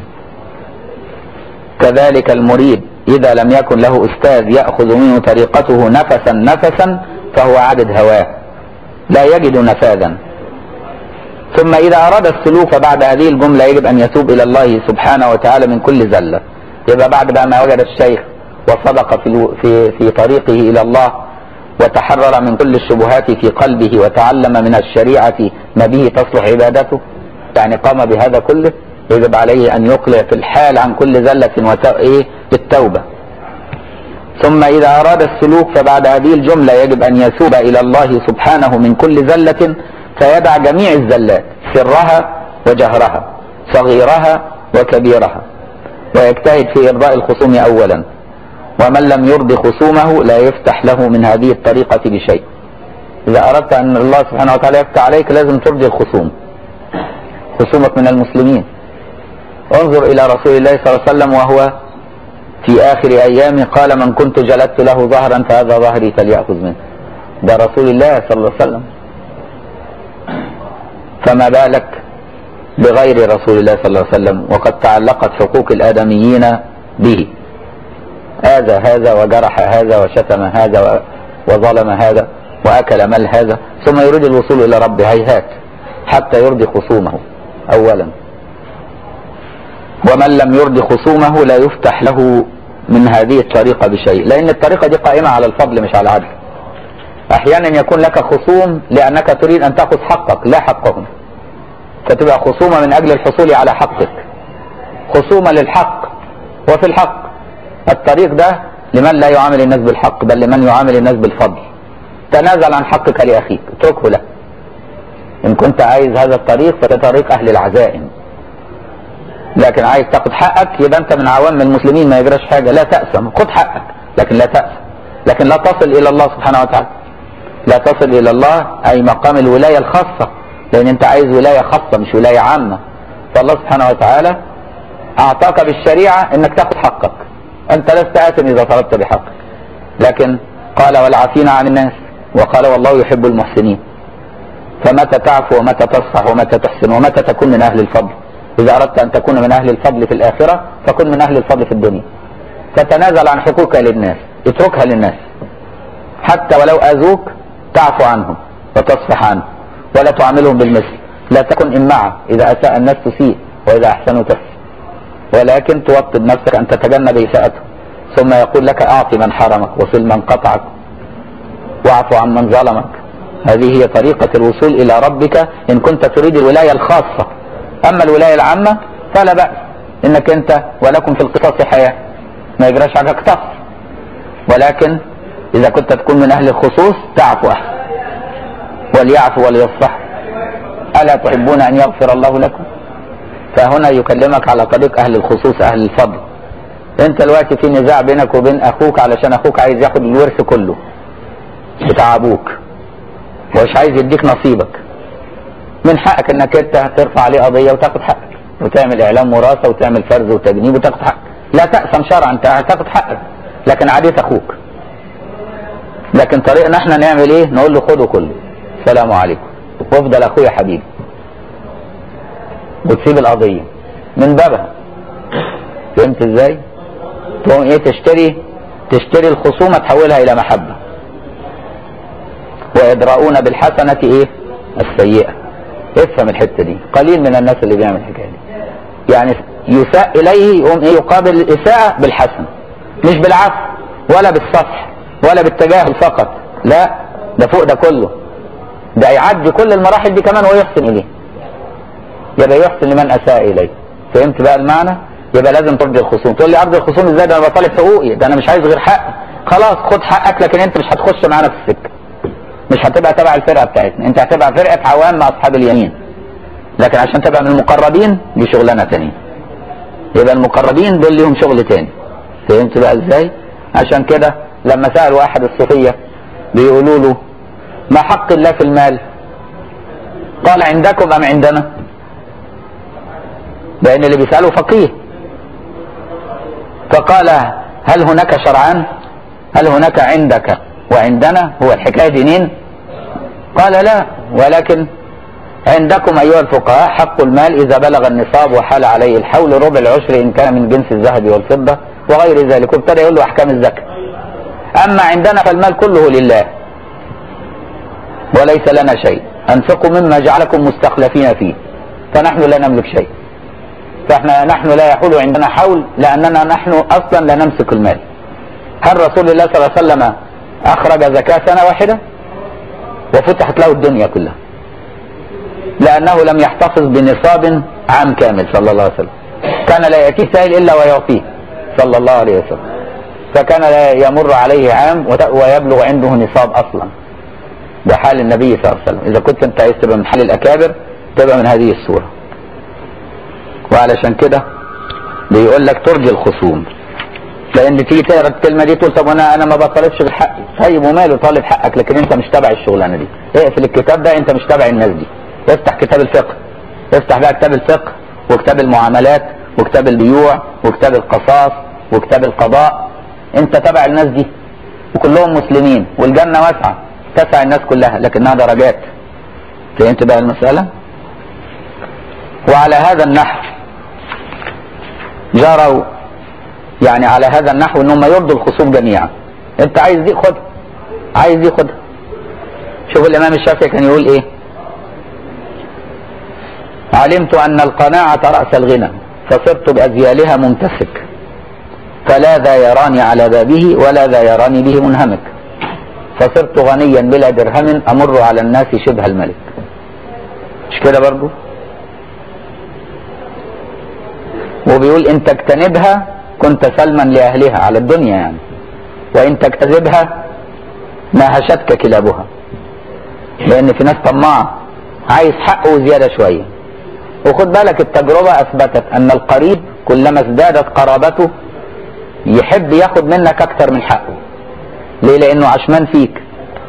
كذلك المريد اذا لم يكن له استاذ يأخذ منه طريقته نفسا نفسا فهو عبد هواه لا يجد نفاذا. ثم إذا أراد السلوك بعد هذه الجملة يجب أن يتوب إلى الله سبحانه وتعالى من كل زلة. يبقى بعد بقى ما وجد الشيخ وصدق في في في طريقه إلى الله وتحرر من كل الشبهات في قلبه وتعلم من الشريعة ما به تصلح عبادته، يعني قام بهذا كله، يجب عليه أن يقلع في الحال عن كل زلة وإيه بالتوبة. ثم إذا أراد السلوك فبعد هذه الجملة يجب أن يتوب إلى الله سبحانه من كل زلة فيدع جميع الزلات سرها وجهرها صغيرها وكبيرها، ويجتهد في إرضاء الخصوم أولا، ومن لم يرضي خصومه لا يفتح له من هذه الطريقة بشيء. إذا أردت أن الله سبحانه وتعالى يفتح عليك لازم ترضي الخصوم، خصومك من المسلمين. انظر إلى رسول الله صلى الله عليه وسلم وهو في آخر أيامه قال: من كنت جلدت له ظهرا فهذا ظهري فليأخذ منه. ده رسول الله صلى الله عليه وسلم، فما بالك بغير رسول الله صلى الله عليه وسلم وقد تعلقت حقوق الآدميين به. هذا هذا وجرح هذا وشتم هذا وظلم هذا وأكل مال هذا، ثم يريد الوصول إلى ربه هيهات حتى يرضي خصومه أولا. ومن لم يرضي خصومه لا يفتح له من هذه الطريقة بشيء، لأن الطريقة دي قائمة على الفضل مش على العدل. أحيانا يكون لك خصوم لأنك تريد أن تأخذ حقك لا حقهم، فتبقى خصومة من أجل الحصول على حقك، خصومة للحق وفي الحق. الطريق ده لمن لا يعامل الناس بالحق بل لمن يعامل الناس بالفضل. تنازل عن حقك لأخيك، اتركه له. إن كنت عايز هذا الطريق فده طريق أهل العزائم، لكن عايز تاخد حقك يبقى أنت من عوام المسلمين ما يجراش حاجة، لا تأسم، خد حقك لكن لا تأسم، لكن لا تصل إلى الله سبحانه وتعالى. لا تصل إلى الله أي مقام الولاية الخاصة، لأن أنت عايز ولاية خاصة مش ولاية عامة. فالله سبحانه وتعالى أعطاك بالشريعة أنك تاخد حقك، أنت لست آثم إذا طلبت بحقك، لكن قال: والعافين عن الناس، وقال: والله يحب المحسنين. فمتى تعفو ومتى تصفح ومتى تحسن ومتى تكون من أهل الفضل؟ إذا أردت أن تكون من أهل الفضل في الآخرة فكن من أهل الفضل في الدنيا. فتنازل عن حقوقك للناس، اتركها للناس، حتى ولو أذوك تعفو عنهم وتصفح عنهم ولا تعاملهم بالمثل. لا تكن إمعة، إذا أساء الناس تسيء وإذا أحسنوا تحسن، ولكن توطد نفسك أن تتجنب إساءته. ثم يقول لك: أعطي من حرمك وصل من قطعك واعف عن من ظلمك. هذه هي طريقة الوصول إلى ربك إن كنت تريد الولاية الخاصة. أما الولاية العامة فلا بأس، إنك أنت ولكم في القصاص حياة، ما يجراش حاجة اقتص، ولكن إذا كنت تكون من أهل الخصوص تعفو أحسن. وليعفوا وليصفحوا ألا تحبون أن يغفر الله لكم؟ فهنا يكلمك على طريق أهل الخصوص أهل الفضل. أنت دلوقتي في نزاع بينك وبين أخوك علشان أخوك عايز ياخد الورث كله بتاع أبوك ومش عايز يديك نصيبك، من حقك إنك أنت ترفع عليه قضية وتاخد حقك، وتعمل اعلام وراثه وتعمل فرز وتجنيب وتاخد حقك. لا تأثم شرعا، انت هتاخد حقك لكن عادية اخوك. لكن طريقنا احنا نعمل ايه؟ نقول له خده كله، السلام عليكم، وافضل اخويا حبيبي، وتسيب القضية من بابها. فهمت ازاي؟ تقوم ايه؟ تشتري تشتري الخصومة تحولها الى محبة. ويدرؤون بالحسنة ايه؟ السيئة. افهم الحتة دي، قليل من الناس اللي بيعمل الحكاية دي. يعني يساء اليه يقوم ايه؟ يقابل الاساءة بالحسن، مش بالعفو ولا بالصفح ولا بالتجاهل فقط، لا، ده فوق ده كله، ده يعدي كل المراحل دي كمان ويحسن اليه. يبقى يحسن لمن اساء اليه. فهمت بقى المعنى؟ يبقى لازم ترضي الخصوم. تقول لي ارضي الخصوم ازاي؟ ده انا بطالب حقوقي، ده انا مش عايز غير حقي. خلاص خد حقك، لكن انت مش هتخش معانا في السكه، مش هتبقى تبع الفرقه بتاعتنا، انت هتبقى فرقه عوام مع اصحاب اليمين. لكن عشان تبقى من المقربين دي شغلانه ثانيه. يبقى المقربين دول ليهم شغل تاني. فهمت بقى ازاي؟ عشان كده لما سأل واحد الصوفيه بيقولوا له ما حق الله في المال؟ قال عندكم ام عندنا؟ لان اللي بيسأله فقيه. فقال هل هناك شرعان؟ هل هناك عندك وعندنا؟ هو الحكايه دينين؟ قال لا، ولكن عندكم ايها الفقهاء حق المال اذا بلغ النصاب وحال عليه الحول ربع العشر ان كان من جنس الذهب والفضه وغير ذلك. وابتدى يقول له احكام الزكاه. اما عندنا فالمال كله لله وليس لنا شيء، انفقوا مما جعلكم مستخلفين فيه، فنحن لا نملك شيء. فاحنا نحن لا يحول عندنا حول لاننا نحن اصلا لا نمسك المال. هل رسول الله صلى الله عليه وسلم اخرج زكاة سنة واحدة؟ وفتحت له الدنيا كلها، لانه لم يحتفظ بنصاب عام كامل صلى الله عليه وسلم. كان لا يأتيه سائل الا ويعطيه صلى الله عليه وسلم. فكان لا يمر عليه عام ويبلغ عنده نصاب اصلا. ده حال النبي صلى الله عليه وسلم. اذا كنت انت عايز تبقى من حال الاكابر تبقى من هذه الصورة. وعلشان كده بيقول لك ترجي الخصوم، لان تيجي تقرا الكلمه دي تقول طب انا انا ما بطالبش بحقي. طيب وماله، طالب حقك، لكن انت مش تبع الشغلانه دي. اقفل الكتاب ده، انت مش تبع الناس دي. افتح كتاب الفقه، افتح بقى كتاب الفقه وكتاب المعاملات وكتاب البيوع وكتاب القصاص وكتاب القضاء. انت تبع الناس دي وكلهم مسلمين والجنه واسعه تسع الناس كلها، لكنها درجات. فهمت بقى المساله؟ وعلى هذا النحو جروا، يعني على هذا النحو انهم يرضوا الخصوم جميعا. انت عايز دي خدها، عايز دي خدها. شوف الامام الشافعي كان يقول ايه؟ علمت ان القناعة رأس الغنى فصرت بأذيالها ممتسك، فلا ذا يراني على بابه ولا ذا يراني به منهمك، فصرت غنيا بلا درهم امر على الناس شبه الملك. مش كده برضو؟ وبيقول ان تجتنبها كنت سلما لاهلها على الدنيا يعني، وان تجتذبها ناهشتك كلابها. لان في ناس طماعه عايز حقه زياده شويه. وخد بالك التجربه اثبتت ان القريب كلما ازدادت قرابته يحب ياخد منك اكتر من حقه. ليه؟ لانه عشمان فيك.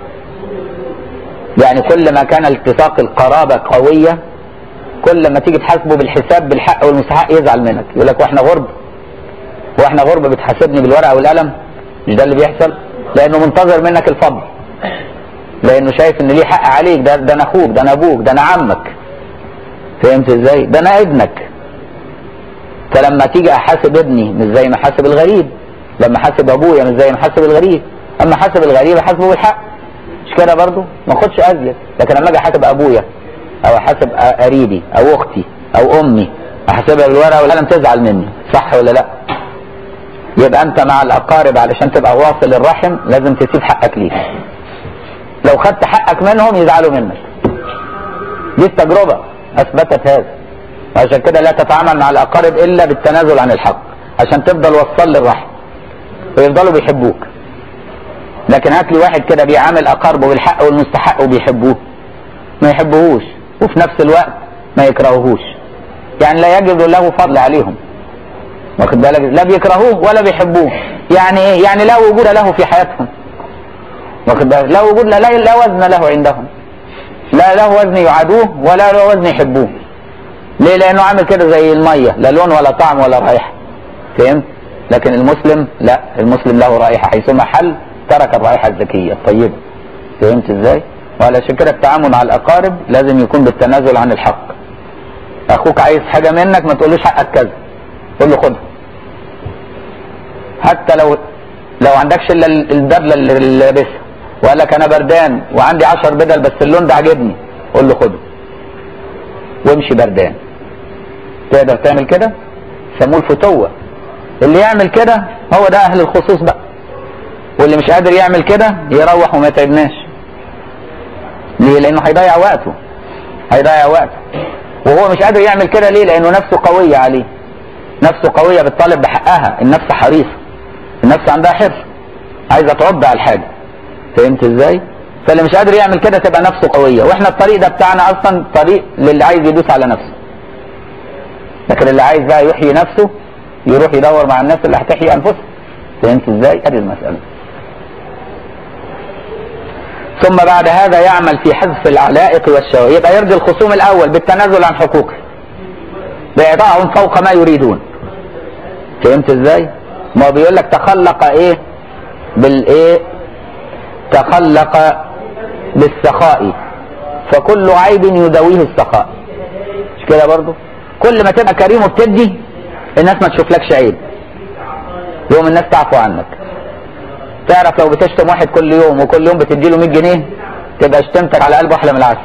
يعني كل ما كان التصاق القرابه قويه كل ما تيجي تحاسبه بالحساب بالحق والمستحق يزعل منك. يقول لك واحنا غرب واحنا غرب بتحاسبني بالورقه والقلم؟ مش ده اللي بيحصل؟ لانه منتظر منك الفضل، لانه شايف ان ليه حق عليك. ده ده انا اخوك، ده انا ابوك، ده انا عمك. فهمت ازاي؟ ده انا ابنك. فلما تيجي احاسب ابني مش زي ما احاسب الغريب، لما احاسب ابويا مش زي ما احاسب الغريب. اما احاسب الغريب احاسبه بالحق، مش كده برضه؟ ما اخدش ازيد. لكن لما اجي احاسب ابويا او احاسب قريبي او اختي او امي احاسبها بالورقه والقلم تزعل مني، صح ولا لا؟ يبقى انت مع الاقارب علشان تبقى واصل الرحم لازم تسيب حقك ليك. لو خدت حقك منهم يزعلوا منك. دي التجربه اثبتت هذا. وعشان كده لا تتعامل مع الاقارب الا بالتنازل عن الحق عشان تفضل وصل للرحم ويفضلوا بيحبوك. لكن هات لي واحد كده بيعامل اقاربه بالحق والمستحق وبيحبوه، ما يحبوهوش وفي نفس الوقت ما يكرهوهوش. يعني لا يجد له فضل عليهم، واخد بالك؟ لا بيكرهوه ولا بيحبوه. يعني ايه؟ يعني لا وجود له في حياتهم، واخد بالك؟ لا وجود لا, لا وزن له عندهم، لا له وزن يعادوه ولا له وزن يحبوه. ليه؟ لانه عامل كده زي الميه، لا لون ولا طعم ولا رائحه. فهمت؟ لكن المسلم لا، المسلم له رائحه، حيثما حل ترك الرائحه الزكيه الطيبه. فهمت ازاي؟ وعلشان كده التعامل مع الاقارب لازم يكون بالتنازل عن الحق. اخوك عايز حاجه منك ما تقولوش حقك كذا، قول له خدها. حتى لو لو عندكش الا البدله اللي لابسها وقال لك انا بردان وعندي عشر بدل بس اللون ده عاجبني، قول له خده وامشي بردان. تقدر تعمل كده؟ سموه الفتوه. اللي يعمل كده هو ده اهل الخصوص بقى، واللي مش قادر يعمل كده يروح وما يتعبناش. ليه؟ لانه هيضيع وقته، هيضيع وقته وهو مش قادر يعمل كده. ليه؟ لانه نفسه قويه عليه، نفسه قويه بتطالب بحقها، النفس حريصه، النفس عندها حرص، عايزه تعض على الحاجه. فهمت ازاي؟ فاللي مش قادر يعمل كده تبقى نفسه قويه، واحنا الطريق ده بتاعنا اصلا طريق للي عايز يدوس على نفسه. لكن اللي عايز بقى يحيي نفسه يروح يدور مع الناس اللي هتحيي انفسهم. فهمت ازاي؟ ادي المساله. ثم بعد هذا يعمل في حذف العلائق والشوائب، يبقى يرضي الخصوم الاول بالتنازل عن حقوقه باعطائهم فوق ما يريدون. فهمت ازاي؟ ما هو بيقول لك تخلق ايه بالايه؟ تخلق بالسخاء فكل عيب يداويه السخاء. مش كده برضه؟ كل ما تبقى كريم وبتدي الناس ما تشوفلكش عيب، يوم الناس تعفو عنك. تعرف لو بتشتم واحد كل يوم وكل يوم بتدي له مية جنيه تبقى شتمتك على قلبه احلى من العسل.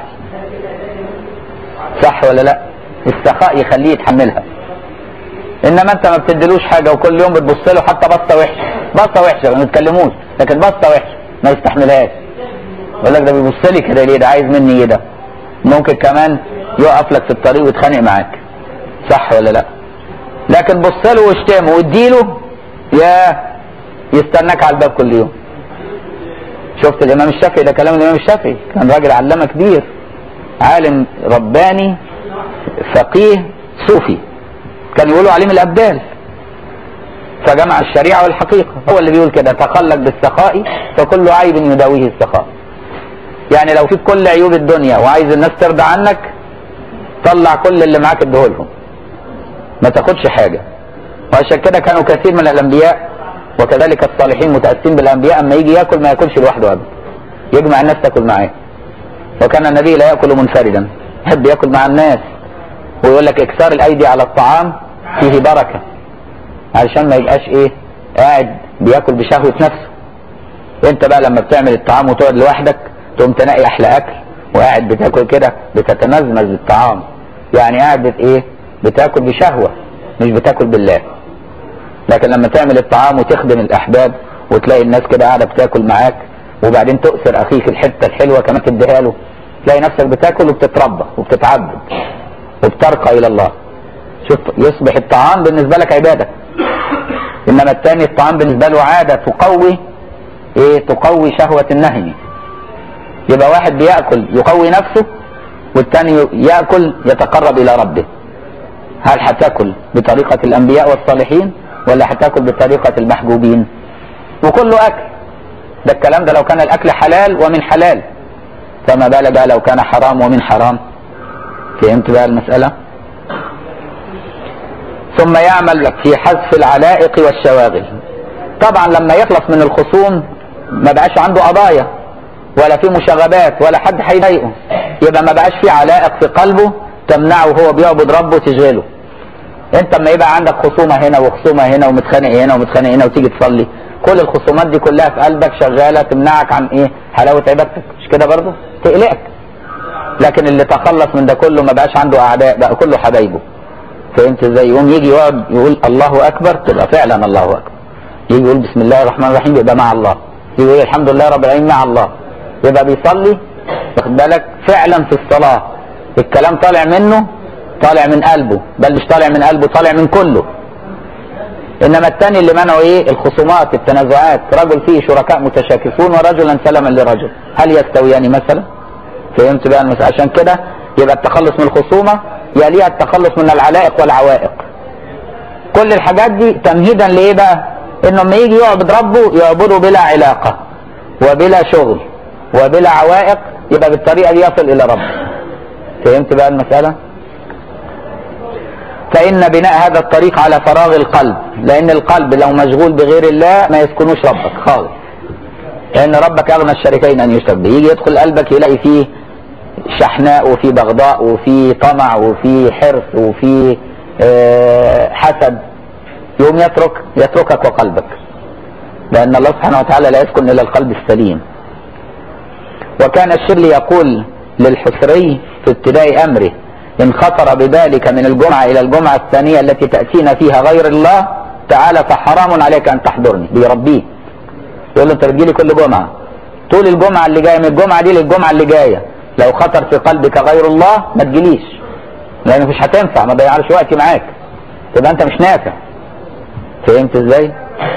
صح ولا لا؟ السخاء يخليه يتحملها. انما انت ما بتديلوش حاجه وكل يوم بتبص له حتى بصه وحشه، بصه وحشه ما بيتكلموش لكن بصه وحشه ما يستحملهاش. يقول لك ده بيبص لي كده ليه؟ ده عايز مني ايه ده؟ ممكن كمان يقف لك في الطريق ويتخانق معاك. صح ولا لا؟ لكن بص له واشتمه واديله يا يستناك على الباب كل يوم. شفت الامام الشافعي؟ ده كلام الامام الشافعي، كان راجل علامه كبير، عالم رباني فقيه صوفي، كان يقولوا عليه من الابدال، فجمع الشريعه والحقيقه. هو اللي بيقول كده تخلق بالسخاء فكل عيب يداويه السخاء. يعني لو فيك كل عيوب الدنيا وعايز الناس ترضى عنك طلع كل اللي معاك اديهولهم، ما تاخدش حاجه. وعشان كده كانوا كثير من الانبياء وكذلك الصالحين متأسين بالانبياء، اما يجي ياكل ما ياكلش لوحده ابدا، يجمع الناس تاكل معاه. وكان النبي لا ياكل منفردا، يحب ياكل مع الناس. ويقول لك اكثار الايدي على الطعام فيه بركه، علشان ما يبقاش ايه قاعد بياكل بشهوه نفسه. انت بقى لما بتعمل الطعام وتقعد لوحدك تقوم تنقي احلى اكل وقاعد بتاكل كده بتتمزمز بالطعام، يعني قاعد بت ايه بتاكل بشهوه مش بتاكل بالله. لكن لما تعمل الطعام وتخدم الاحباب وتلاقي الناس كده قاعده بتاكل معاك وبعدين تؤثر اخيك الحته الحلوه كمان تديها له، تلاقي نفسك بتاكل وبتتربى وبتتعبد وبترقى الى الله. شوف، يصبح الطعام بالنسبه لك عباده، انما الثاني الطعام بالنسبه له عاده تقوي ايه؟ تقوي شهوه النهي. يبقى واحد بياكل يقوي نفسه والثاني ياكل يتقرب الى ربه. هل هتاكل بطريقه الانبياء والصالحين ولا هتاكل بطريقه المحجوبين؟ وكله اكل. ده الكلام ده لو كان الاكل حلال ومن حلال، فما بالك بقى لو كان حرام ومن حرام. فهمت بقى المساله؟ ثم يعمل في حذف العلائق والشواغل. طبعا لما يخلص من الخصوم ما بقاش عنده قضايا ولا في مشاغبات ولا حد هيضايقه، يبقى ما بقاش في علائق في قلبه تمنعه وهو بيعبد ربه تشغله. انت لما يبقى عندك خصومه هنا وخصومه هنا ومتخانق هنا ومتخانق هنا وتيجي تصلي، كل الخصومات دي كلها في قلبك شغاله تمنعك عن ايه؟ حلاوه عبادتك. مش كده برضه؟ تقلقك. لكن اللي تخلص من ده كله ما بقاش عنده اعداء، بقى كله حبايبه. فهمت ازاي؟ يقوم يجي يقعد يقول الله اكبر تبقى فعلا الله اكبر، يجي يقول بسم الله الرحمن الرحيم يبقى مع الله، يجي يقول الحمد لله رب العالمين مع الله، يبقى بيصلي. واخد بالك؟ فعلا في الصلاه الكلام طالع منه، طالع من قلبه، بل مش طالع من قلبه، طالع من كله. انما الثاني اللي منعه ايه؟ الخصومات، التنازعات، رجل فيه شركاء متشاكسون ورجلا سلما لرجل، هل يستويان مثلا؟ فهمت بقى المسألة؟ عشان كده يبقى التخلص من الخصومه يليها التخلص من العلائق والعوائق. كل الحاجات دي تمهيدا لايه بقى؟ انه لما يجي يعبد ربه يعبده بلا علاقه وبلا شغل وبلا عوائق، يبقى بالطريقه دي يصل الى ربه. فهمت بقى المساله؟ فإن بناء هذا الطريق على فراغ القلب، لأن القلب لو مشغول بغير الله ما يسكنوش ربك خالص، لأن ربك أغنى الشريكين أن يشرك به. يجي يدخل قلبك يلاقي فيه شحناء وفيه بغضاء وفيه طمع وفيه حرص وفيه آه حسد، يوم يترك يتركك وقلبك، لأن الله سبحانه وتعالى لا يسكن إلا القلب السليم. وكان الشرلي يقول للحسري في ابتداء أمره: إن خطر ببالك من الجمعة إلى الجمعة الثانية التي تأتينا فيها غير الله تعالى فحرام عليك أن تحضرني. بيربيه، يقول له أنت بتجيلي كل جمعة، طول الجمعة اللي جاية من الجمعة دي للجمعة اللي جاية لو خطر في قلبك غير الله ما تجيليش، لأن مش هتنفع، ما ضيعش وقتي معاك، تبقى أنت مش نافع. فهمت إزاي؟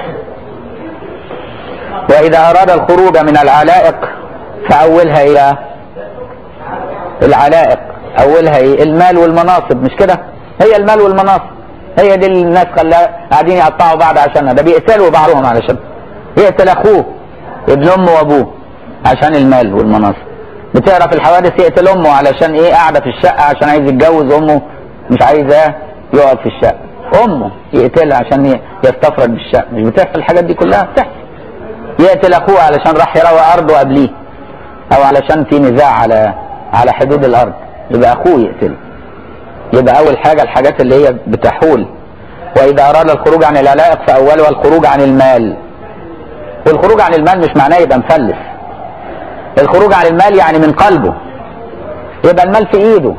وإذا أراد الخروج من العلائق فأولها إلى العلائق، أولها إيه؟ المال والمناصب، مش كده؟ هي المال والمناصب، هي دي اللي الناس خلاها قاعدين يقطعوا بعض عشانها، ده بيقتلوا بعضهم علشان يقتل أخوه ابن أمه وأبوه عشان المال والمناصب. بتقرا في الحوادث يقتل أمه علشان إيه؟ قاعدة في الشقة عشان عايز يتجوز، أمه مش عايزاه يقعد في الشقة، أمه يقتلها عشان يستفرد بالشقة. مش بتحصل الحاجات دي كلها؟ بتحصل. يقتل أخوه علشان راح يروى أرضه قبليه، أو علشان في نزاع على على حدود الأرض، يبقى أخوه يقتله. يبقى أول حاجة الحاجات اللي هي بتحول. وإذا أراد الخروج عن العلائق فأولها الخروج عن المال. والخروج عن المال مش معناه يبقى مفلس، الخروج عن المال يعني من قلبه، يبقى المال في إيده،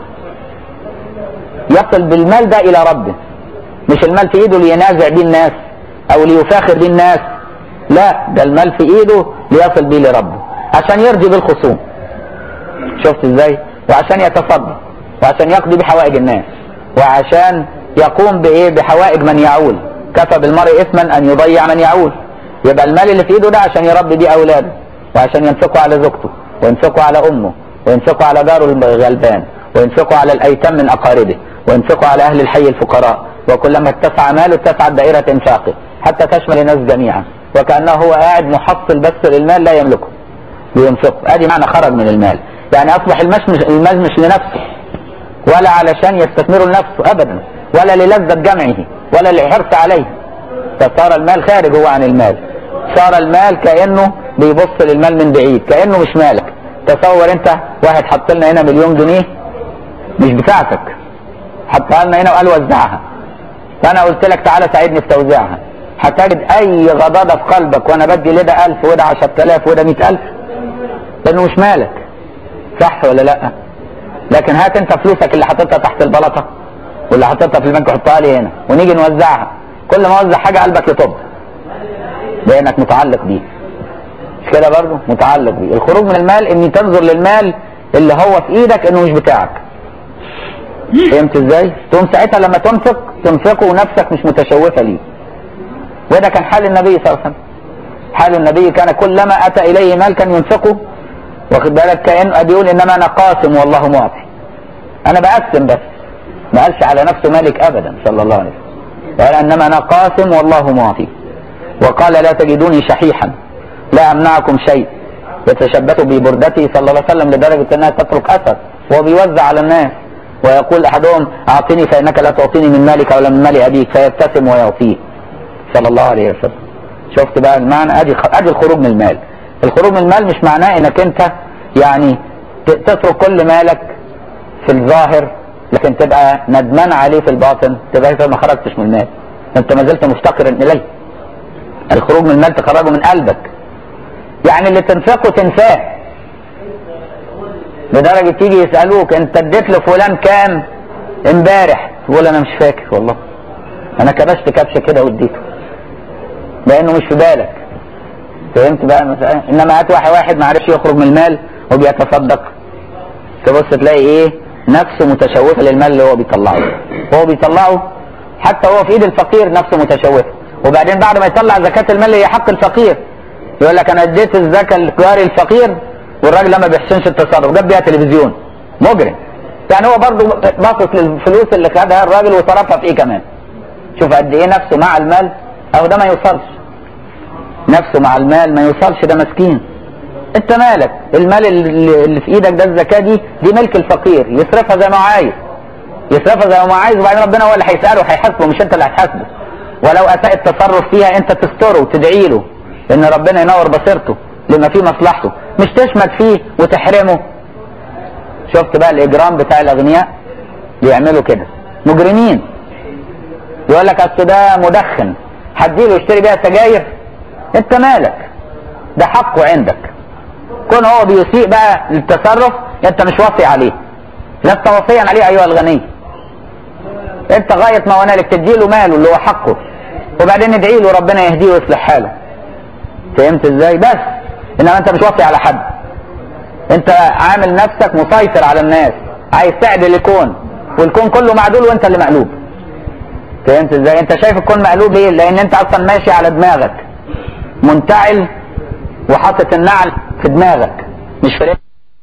يصل بالمال ده إلى ربه، مش المال في إيده لينازع بيه الناس أو ليفاخر بيه الناس، لا، ده المال في إيده ليصل بيه لربه عشان يرضي بالخصوم. شفت إزاي؟ وعشان يتصدق، وعشان يقضي بحوائج الناس، وعشان يقوم بايه؟ بحوائج من يعول. كفى بالمرء اثما ان يضيع من يعول. يبقى المال اللي في ايده ده عشان يربي بيه اولاده، وعشان ينفقوا على زوجته، وينفقوا على امه، وينفقوا على جاره الغلبان، وينفقوا على الايتام من اقاربه، وينفقوا على اهل الحي الفقراء. وكلما اتسع ماله اتسعت دائره انفاقه حتى تشمل الناس جميعا، وكانه هو قاعد محصل بس للمال لا يملكه بينفقه. ادي معنى خرج من المال، يعني اصبح المال مش لنفسه ولا علشان يستثمره لنفسه ابدا، ولا للذة جمعه ولا للحرص عليه، فصار المال خارج هو عن المال. صار المال كأنه بيبص للمال من بعيد، كأنه مش مالك. تصور انت واحد حط لنا هنا مليون جنيه مش بتاعتك، حطها لنا هنا وقال وزعها، فانا قلت لك تعالى ساعدني في توزيعها، هتجد اي غضاضة في قلبك وانا بدي لده ألف وده عشرة آلاف وده مئة ألف، لانه مش مالك. صح ولا لا؟ لكن هات انت فلوسك اللي حطيتها تحت البلطة واللي حطيتها في البنك حطها لي هنا ونيجي نوزعها، كل ما اوزع حاجة قلبك يطب لانك متعلق بيه. مش كده برضه؟ متعلق بيه. الخروج من المال ان تنظر للمال اللي هو في ايدك انه مش بتاعك. فهمت ازاي؟ تقوم ساعتها لما تنفق تنفقه ونفسك مش متشوفة ليه. وده كان حال النبي صلى الله عليه وسلم. حال النبي كان كلما اتى اليه مال كان ينفقه، واخد بالك؟ كأنه بيقول انما انا قاسم والله معطي، انا بقسم بس، ما قالش على نفسه مالك ابدا صلى الله عليه وسلم، قال انما انا قاسم والله معطي. وقال لا تجدوني شحيحا لا امنعكم شيء، يتشبث ببردته صلى الله عليه وسلم لدرجه انها تترك اثر وهو بيوزع على الناس، ويقول احدهم اعطني فانك لا تعطيني من مالك ولا من مال ابيك، فيبتسم ويعطيه صلى الله عليه وسلم. شفت بقى المعنى؟ ادي ادي الخروج من المال. الخروج من المال مش معناه انك انت يعني تترك كل مالك في الظاهر لكن تبقى ندمان عليه في الباطن، تبقى انت ما خرجتش من المال، انت ما زلت مفتقرا اليه. الخروج من المال تخرجه من قلبك، يعني اللي تنفقه تنساه، لدرجه تيجي يسالوك انت اديت لفلان كام امبارح، تقول انا مش فاكر والله، انا كبشت كبشه كده واديته، لانه مش في بالك. فهمت بقى المسألة؟ انما هات واحد واحد ما عرفش يخرج من المال وبيتصدق، تبص تلاقي ايه؟ نفسه متشوفه للمال اللي هو بيطلعه، هو بيطلعه حتى هو في ايد الفقير نفسه متشوفه. وبعدين بعد ما يطلع زكاة المال اللي هي حق الفقير يقول لك انا اديت الزكاة لجاري الفقير، والراجل لما بيحسنش التصرف جاب بيها تلفزيون، مجرم. يعني هو برضه باصص للفلوس اللي خدها الراجل وصرفها في ايه كمان. شوف قد ايه نفسه مع المال، او ده ما يوصلش، نفسه مع المال ما يوصلش، ده مسكين. انت مالك؟ المال اللي في ايدك ده الزكاة دي دي ملك الفقير، يصرفها زي ما هو عايز، يصرفها زي ما عايز، وبعدين ربنا هو اللي هيسأله وهيحاسبه، مش انت اللي هتحاسبه. ولو اساء التصرف فيها انت تستره وتدعي له ان ربنا ينور بصيرته لما فيه مصلحته، مش تشمت فيه وتحرمه. شفت بقى الاجرام بتاع الاغنياء بيعملوا كده، مجرمين. يقول لك اصل ده مدخن هديله يشتري بيها سجاير، انت مالك؟ ده حقه عندك. كون هو بيسيء بقى للتصرف انت مش وصي عليه، لست وصيا عليه ايها الغني. انت غايه ما هنالك تديله ماله اللي هو حقه، وبعدين ندعي له ربنا يهديه ويصلح حاله. فهمت ازاي؟ بس انما انت مش وصي على حد، انت عامل نفسك مسيطر على الناس، عايز تعدل الكون، والكون كله معدول وانت اللي مقلوب. فهمت ازاي؟ انت شايف الكون مقلوب ليه؟ لان انت اصلا ماشي على دماغك، منتعل وحاطط النعل في دماغك مش في.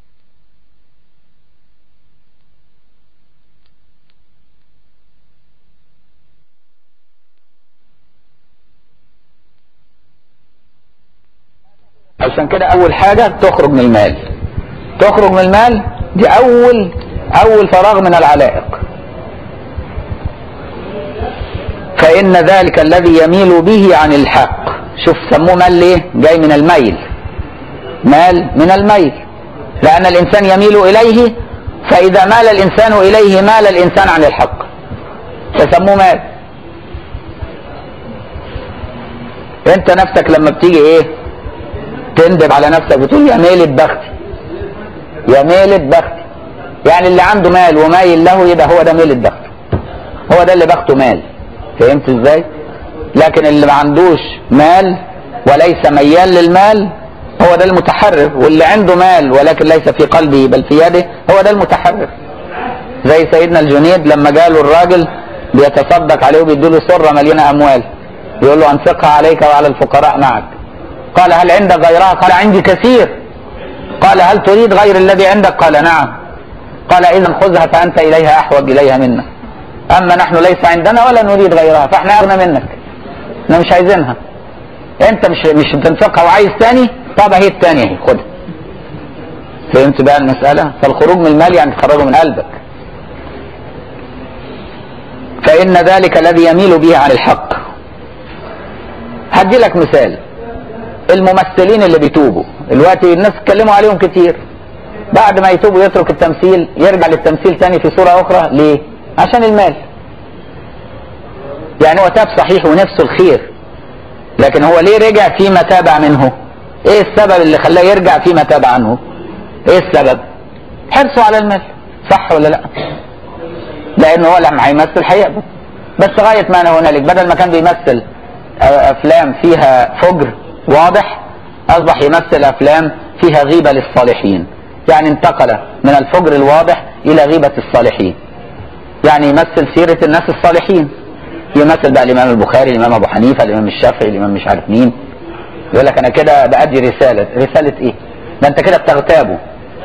عشان كده اول حاجة تخرج من المال، تخرج من المال دي اول اول فراغ من العلائق. فان ذلك الذي يميل به عن الحق، شوف سموه مال ليه؟ جاي من الميل، مال من الميل، لان الانسان يميل اليه، فاذا مال الانسان اليه مال الانسان عن الحق فسموه مال. انت نفسك لما بتيجي ايه تندب على نفسك بتقول يا ميلة بختي، يا ميلة بختي، يعني اللي عنده مال ومايل له يبقى هو ده ميلة بخته، هو ده اللي بخته مال. فهمت ازاي؟ لكن اللي ما عندوش مال وليس ميال للمال هو ده المتحرر، واللي عنده مال ولكن ليس في قلبه بل في يده هو ده المتحرر. زي سيدنا الجنيد لما جاله الراجل بيتصدق عليه وبيديله سرة مليانة اموال، يقول له انفقها عليك وعلى الفقراء معك. قال هل عندك غيرها؟ قال عندي كثير. قال هل تريد غير الذي عندك؟ قال نعم. قال اذا خذها فانت اليها احوج اليها منا، اما نحن ليس عندنا ولا نريد غيرها فاحنا اغنى منك، احنا مش عايزينها، انت مش مش بتنفقها وعايز ثاني، طب اهي الثانيه اهي خدها. فهمت بقى المساله؟ فالخروج من المال يعني تخرجه من قلبك. فان ذلك الذي يميل به عن الحق. هدي لك مثال، الممثلين اللي بيتوبوا دلوقتي الناس اتكلموا عليهم كتير، بعد ما يتوبوا يترك التمثيل يرجع للتمثيل تاني في صورة اخرى. ليه؟ عشان المال. يعني هو تاب صحيح ونفسه الخير، لكن هو ليه رجع فيما تاب منه؟ ايه السبب اللي خلاه يرجع فيما تاب عنه؟ ايه السبب؟ حرصه على المال، صح ولا لا؟ لانه هو لما هيمثل هيقبض، بس غاية ما انا هنالك بدل ما كان بيمثل افلام فيها فجر واضح اصبح يمثل افلام فيها غيبة للصالحين، يعني انتقل من الفجر الواضح الى غيبة الصالحين، يعني يمثل سيرة الناس الصالحين، يمثل بقى الامام البخاري، الامام ابو حنيفة، الامام الشافعي، الامام مش عارف مين. يقول لك انا كده بأدي رسالة، رسالة ايه؟ ده انت كده بتغتابه،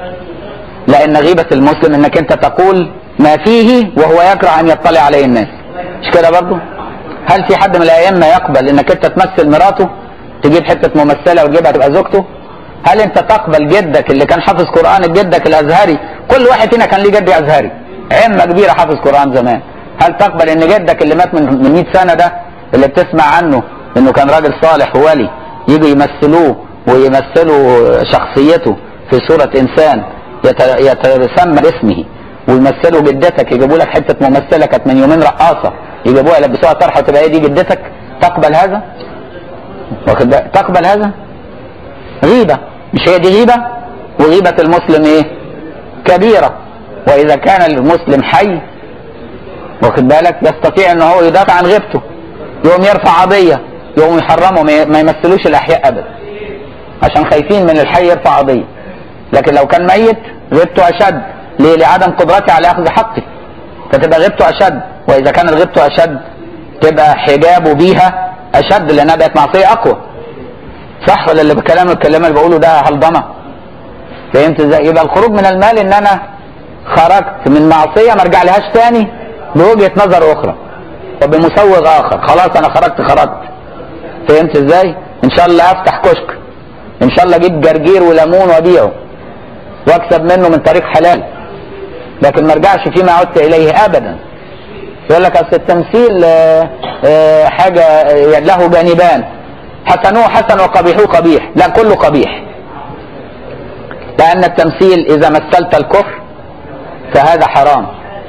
لان غيبة المسلم انك انت تقول ما فيه وهو يكره ان يطلع عليه الناس، مش كده برضه؟ هل في حد من الائمة يقبل انك انت تمثل مراته، تجيب حتة ممثلة وتجيبها تبقى زوجته؟ هل انت تقبل جدك اللي كان حافظ قرآن، جدك الازهري، كل واحد فينا كان ليه جد ازهري عمة كبيرة حافظ قرآن زمان، هل تقبل ان جدك اللي مات من من مئة سنة ده اللي بتسمع عنه انه كان راجل صالح وولي يجي يمثلوه ويمثلوا شخصيته في صورة انسان يتسمى باسمه، ويمثلوا جدتك، يجيبوا لك حتة ممثلة كانت من يومين رقاصة يجيبوها يلبسوها طرحة وتبقى هي دي جدتك؟ تقبل هذا؟ واخد بالك؟ تقبل هذا؟ غيبة، مش هي دي غيبة؟ وغيبة المسلم ايه؟ كبيرة. واذا كان المسلم حي واخد بالك يستطيع ان هو يدافع عن غيبته، يقوم يرفع قضية، يقوم يحرمه ما يمثلوش الاحياء ابدا عشان خايفين من الحي يرفع قضية. لكن لو كان ميت غيبته اشد، ليه؟ لعدم قدرته على اخذ حقه، فتبقى غيبته اشد. واذا كان غيبته اشد تبقى حجابه بيها اشد لانها بقت معصية اقوى، صح ولا اللي بكلام الكلام اللي بقوله ده هلضمه؟ فهمت ازاي؟ يبقى الخروج من المال ان انا خرجت من معصية ما ارجع لهاش تاني بوجهة نظر اخرى وبمسوغ اخر، خلاص انا خرجت خرجت. فهمت ازاي؟ ان شاء الله افتح كشك، ان شاء الله اجيب جرجير وليمون وابيعه واكسب منه من طريق حلال، لكن ما ارجعش فيما عدت اليه ابدا. يقول لك اصل التمثيل حاجه له جانبان، حسنوه حسن وقبيحوه قبيح. لا، كله قبيح، لان التمثيل اذا مثلت الكفر فهذا حرام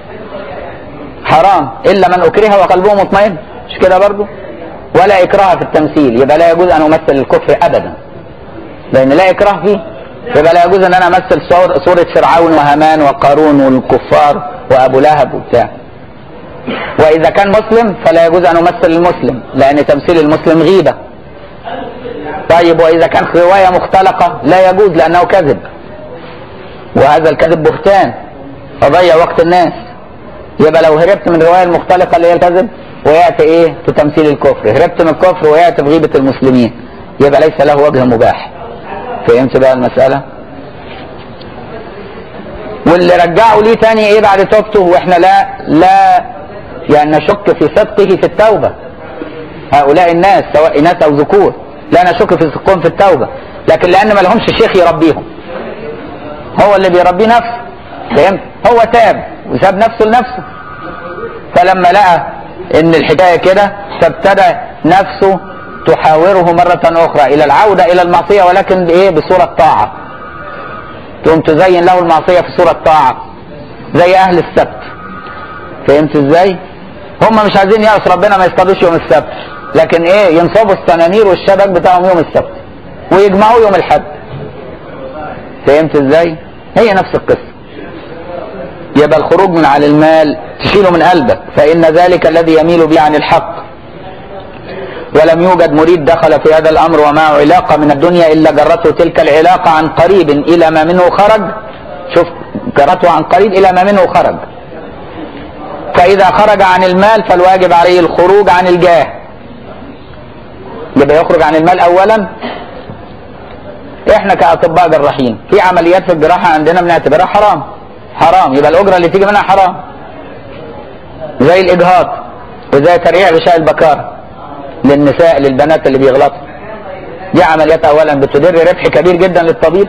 حرام الا من اكره وقلبه مطمئن، مش كده برضه؟ ولا اكراه في التمثيل، يبقى لا يجوز ان امثل الكفر ابدا، لان لا اكراه فيه. يبقى لا يجوز ان انا امثل صور صورة فرعون وهامان وقارون والكفار وابو لهب وبتاع. واذا كان مسلم فلا يجوز ان امثل المسلم، لان تمثيل المسلم غيبة. طيب واذا كان رواية مختلقة لا يجوز لانه كذب، وهذا الكذب بهتان فضيع وقت الناس. يبقى لو هربت من الرواية المختلقة اللي هي الكذب وقعت ايه في تمثيل الكفر، هربت من الكفر وقعت في غيبة المسلمين، يبقى ليس له وجه مباح. فهمت بقى المسألة؟ واللي رجعوا ليه تاني ايه بعد توبته، واحنا لا لا يعني نشك في صدقه في التوبة. هؤلاء الناس سواء اناث او ذكور لا نشك في صدقهم في التوبة، لكن لان ما لهمش شيخ يربيهم، هو اللي بيربي نفسه. فهمت؟ هو تاب وساب نفسه لنفسه، فلما لقى ان الحكاية كده فابتدى نفسه تحاوره مرة اخرى الى العودة الى المعصية، ولكن بايه؟ بصورة طاعة. تقوم تزين له المعصية في صورة طاعة زي اهل السبت. فهمت ازاي؟ هم مش عايزين يعصوا ربنا، ما يصطادوش يوم السبت، لكن ايه؟ ينصبوا السنانير والشبك بتاعهم يوم السبت ويجمعوا يوم الحد. فهمت ازاي؟ هي نفس القصة. يبقى الخروج من على المال تشيله من قلبك، فإن ذلك الذي يميل به عن الحق، ولم يوجد مريد دخل في هذا الأمر ومعه علاقة من الدنيا إلا جرته تلك العلاقة عن قريب إلى ما منه خرج. شوف، جرته عن قريب إلى ما منه خرج. فإذا خرج عن المال فالواجب عليه الخروج عن الجاه. يبقى يخرج عن المال أولا. إحنا كأطباء جراحين في عمليات في الجراحة عندنا بنعتبرها حرام حرام، يبقى الأجرة اللي تيجي منها حرام، زي الإجهاض وزي ترقيع غشاء البكارة للنساء للبنات اللي بيغلطوا. دي عمليات أولا بتدر ربح كبير جدا للطبيب،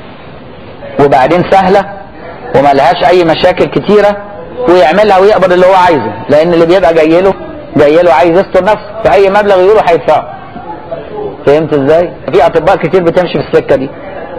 وبعدين سهلة وما لهاش أي مشاكل كتيرة، ويعملها ويقبض اللي هو عايزه، لأن اللي بيبقى جاي له جاي له عايز يستر نفسه، فأي مبلغ يقوله هيدفعه. فهمت ازاي؟ في أطباء كتير بتمشي في السكة دي.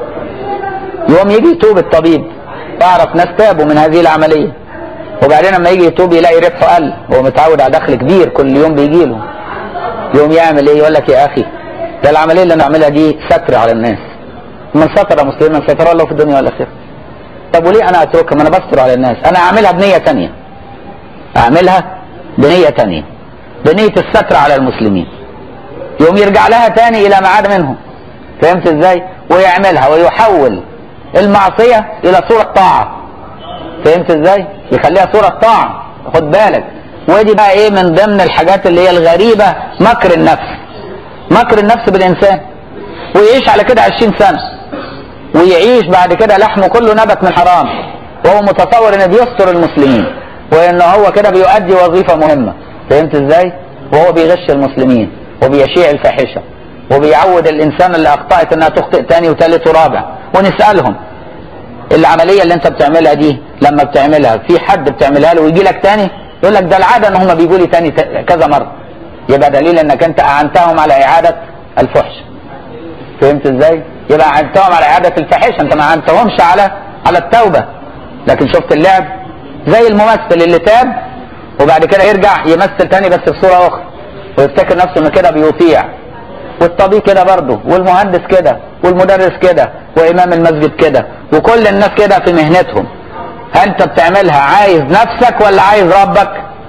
يوم يجي يتوب الطبيب، اعرف ناس تابوا من هذه العملية، وبعدين لما يجي يتوب يلاقي ربحه قل، هو متعود على دخل كبير كل يوم بيجي له. يوم يعمل ايه؟ يقول لك يا اخي ده العملية اللي نعملها دي ستر على الناس، من ستر مسلما ستر الله في الدنيا والاخرة. طب وليه انا اتركها؟ ما انا بستر على الناس، انا اعملها بنية تانية، اعملها بنية تانية، بنية الستر على المسلمين. يوم يرجع لها تاني الى ما عاد منهم. فهمت ازاي؟ ويعملها ويحول المعصية الى صورة طاعة. فهمت ازاي؟ يخليها صورة طاعة. خد بالك، ودي بقى ايه من ضمن الحاجات اللي هي الغريبة، مكر النفس. مكر النفس بالانسان، ويعيش على كده عشرين سنة، ويعيش بعد كده لحمه كله نبت من حرام، وهو متصور ان بيستر المسلمين، وان هو كده بيؤدي وظيفة مهمة. فهمت ازاي؟ وهو بيغش المسلمين وبيشيع الفاحشة، وبيعود الانسان اللي اخطأت انها تخطئ تاني وتالت ورابع. ونسألهم العملية اللي انت بتعملها دي لما بتعملها في حد بتعملها له ويجي لك تاني؟ يقول لك ده العادة ان هم بيجوا لي تاني كذا مرة. يبقى دليل انك انت اعنتهم على اعادة الفحش. فهمت ازاي؟ يبقى اعنتهم على اعادة الفحش، انت ما اعنتهمش على على التوبة. لكن شفت اللعب؟ زي الممثل اللي تاب وبعد كده يرجع يمثل تاني بس بصورة اخرى، ويفتكر نفسه انه كده بيطيع. والطبيب كده برضه، والمهندس كده، والمدرس كده، وامام المسجد كده، وكل الناس كده في مهنتهم. انت بتعملها عايز نفسك ولا عايز ربك؟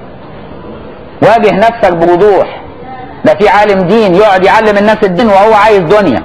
واجه نفسك بوضوح. ده في عالم دين يقعد يعلم الناس الدين وهو عايز دنيا،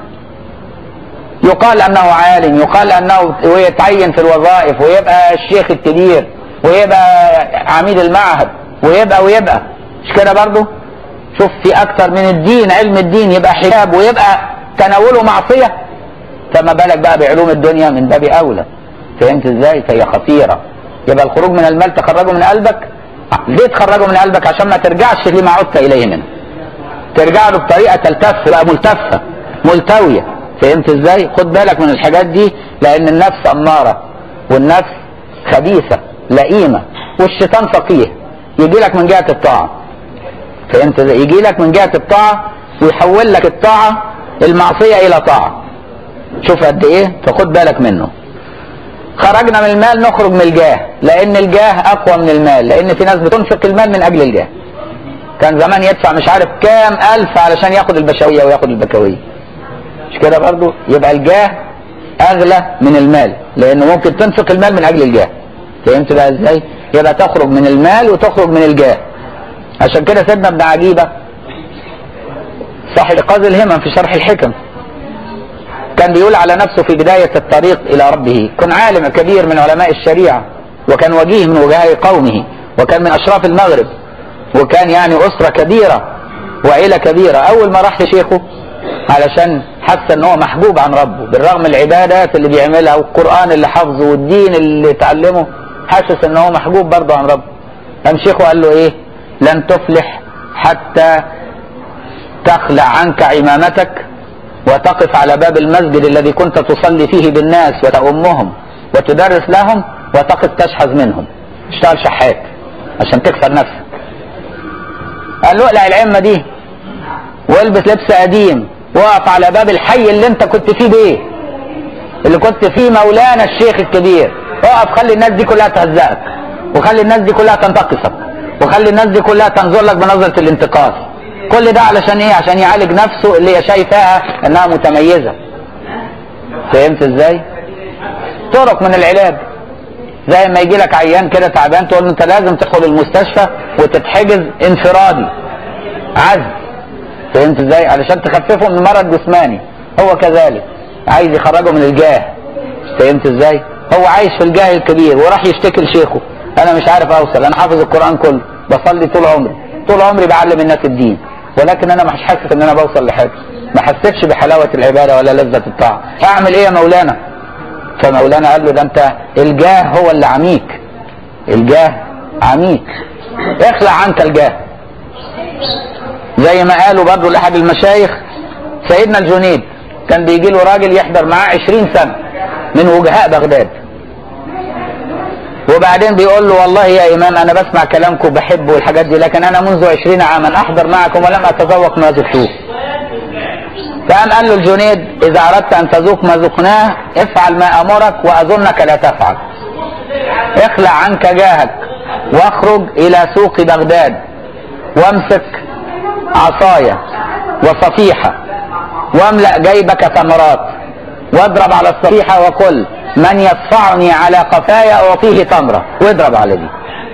يقال انه عالم، يقال انه ويتعين في الوظائف ويبقى الشيخ الكبير ويبقى عميد المعهد ويبقى ويبقى مش كده برضه؟ شوف، في اكتر من الدين، علم الدين يبقى حجاب ويبقى تناوله معصية، فما بالك بقى بعلوم الدنيا من باب اولى. فهمت ازاي؟ فهي خطيرة. يبقى الخروج من المال تخرجه من قلبك. ليه تخرجه من قلبك؟ عشان ما ترجعش لما عدت اليه منه، ترجع له بطريقة تلتف بقى، ملتفة ملتوية. فهمت ازاي؟ خد بالك من الحاجات دي، لان النفس امارة والنفس خبيثة لئيمة، والشيطان فقيه يجي لك من جهة الطاعة. فانت يجي لك من جهة الطاعة ويحول لك الطاعة المعصية الى طاعة. شوف قد ايه، فخد بالك منه. خرجنا من المال نخرج من الجاه، لان الجاه اقوى من المال، لان في ناس بتنفق المال من اجل الجاه. كان زمان يدفع مش عارف كام الف علشان ياخد البشوية وياخد البكوية، مش كده برضو؟ يبقى الجاه اغلى من المال، لانه ممكن تنفق المال من اجل الجاه. فهمت بقى ازاي؟ يبقى تخرج من المال وتخرج من الجاه. عشان كده سيدنا ابن عجيبة صاحب إيقاظ الهمم في شرح الحكم كان بيقول على نفسه في بداية الطريق إلى ربه: كن عالم كبير من علماء الشريعة، وكان وجيه من وجهاء قومه، وكان من أشراف المغرب، وكان يعني أسرة كبيرة وعيلة كبيرة. أول ما راح لشيخه علشان حس ان هو محبوب عن ربه، بالرغم العبادات اللي بيعملها والقرآن اللي حفظه والدين اللي تعلمه، حاسس ان هو محبوب برضه عن ربه. قام شيخه قال له ايه: لن تفلح حتى تخلع عنك عمامتك وتقف على باب المسجد الذي كنت تصلي فيه بالناس وتؤمهم وتدرس لهم، وتقف تشحذ منهم، اشتغل شحات عشان تكسر نفسك. قال له اقلع العمة دي والبس لبس قديم، وقف على باب الحي اللي انت كنت فيه بيه، اللي كنت فيه مولانا الشيخ الكبير، اقف خلي الناس دي كلها تهزئك، وخلي الناس دي كلها تنتقصك، وخلي الناس دي كلها تنظر لك بنظرة الانتقاص. كل ده علشان ايه؟ عشان يعالج نفسه اللي هي شايفاها انها متميزة. فهمت ازاي؟ طرق من العلاج، زي ما يجي لك عيان كده تعبان تقول له انت لازم تدخل المستشفى وتتحجز انفرادي عزل. فهمت ازاي؟ علشان تخففه من مرض جسماني. هو كذلك عايز يخرجه من الجاه. فهمت ازاي؟ هو عايش في الجاه الكبير وراح يشتكي لشيخه: انا مش عارف اوصل، انا حافظ القرآن كله، بصلي طول عمري، طول عمري بعلم الناس الدين، ولكن انا مش حاسس ان انا بوصل لحاجه، ما حسيتش بحلاوه العباده ولا لذه الطاعه، اعمل ايه يا مولانا؟ فمولانا قال له: ده انت الجاه هو اللي عميك، الجاه عميك، اخلع عنك الجاه. زي ما قالوا برضه لاحد المشايخ سيدنا الجنيد، كان بيجي له راجل يحضر معاه عشرين سنه من وجهاء بغداد، وبعدين بيقول له: والله يا امام انا بسمع كلامكم وبحبه والحاجات دي، لكن انا منذ عشرين عاما احضر معكم ولم اتذوق ما ذقتوه. فقام قال له الجنيد: اذا اردت ان تذوق ما ذقناه افعل ما امرك واظنك لا تفعل. اخلع عنك جاهك واخرج الى سوق بغداد، وامسك عصاية وصفيحة واملأ جيبك ثمرات، واضرب على الصفيحة وقل: من يصفعني على قفايا اعطيه تمرة، واضرب على دي.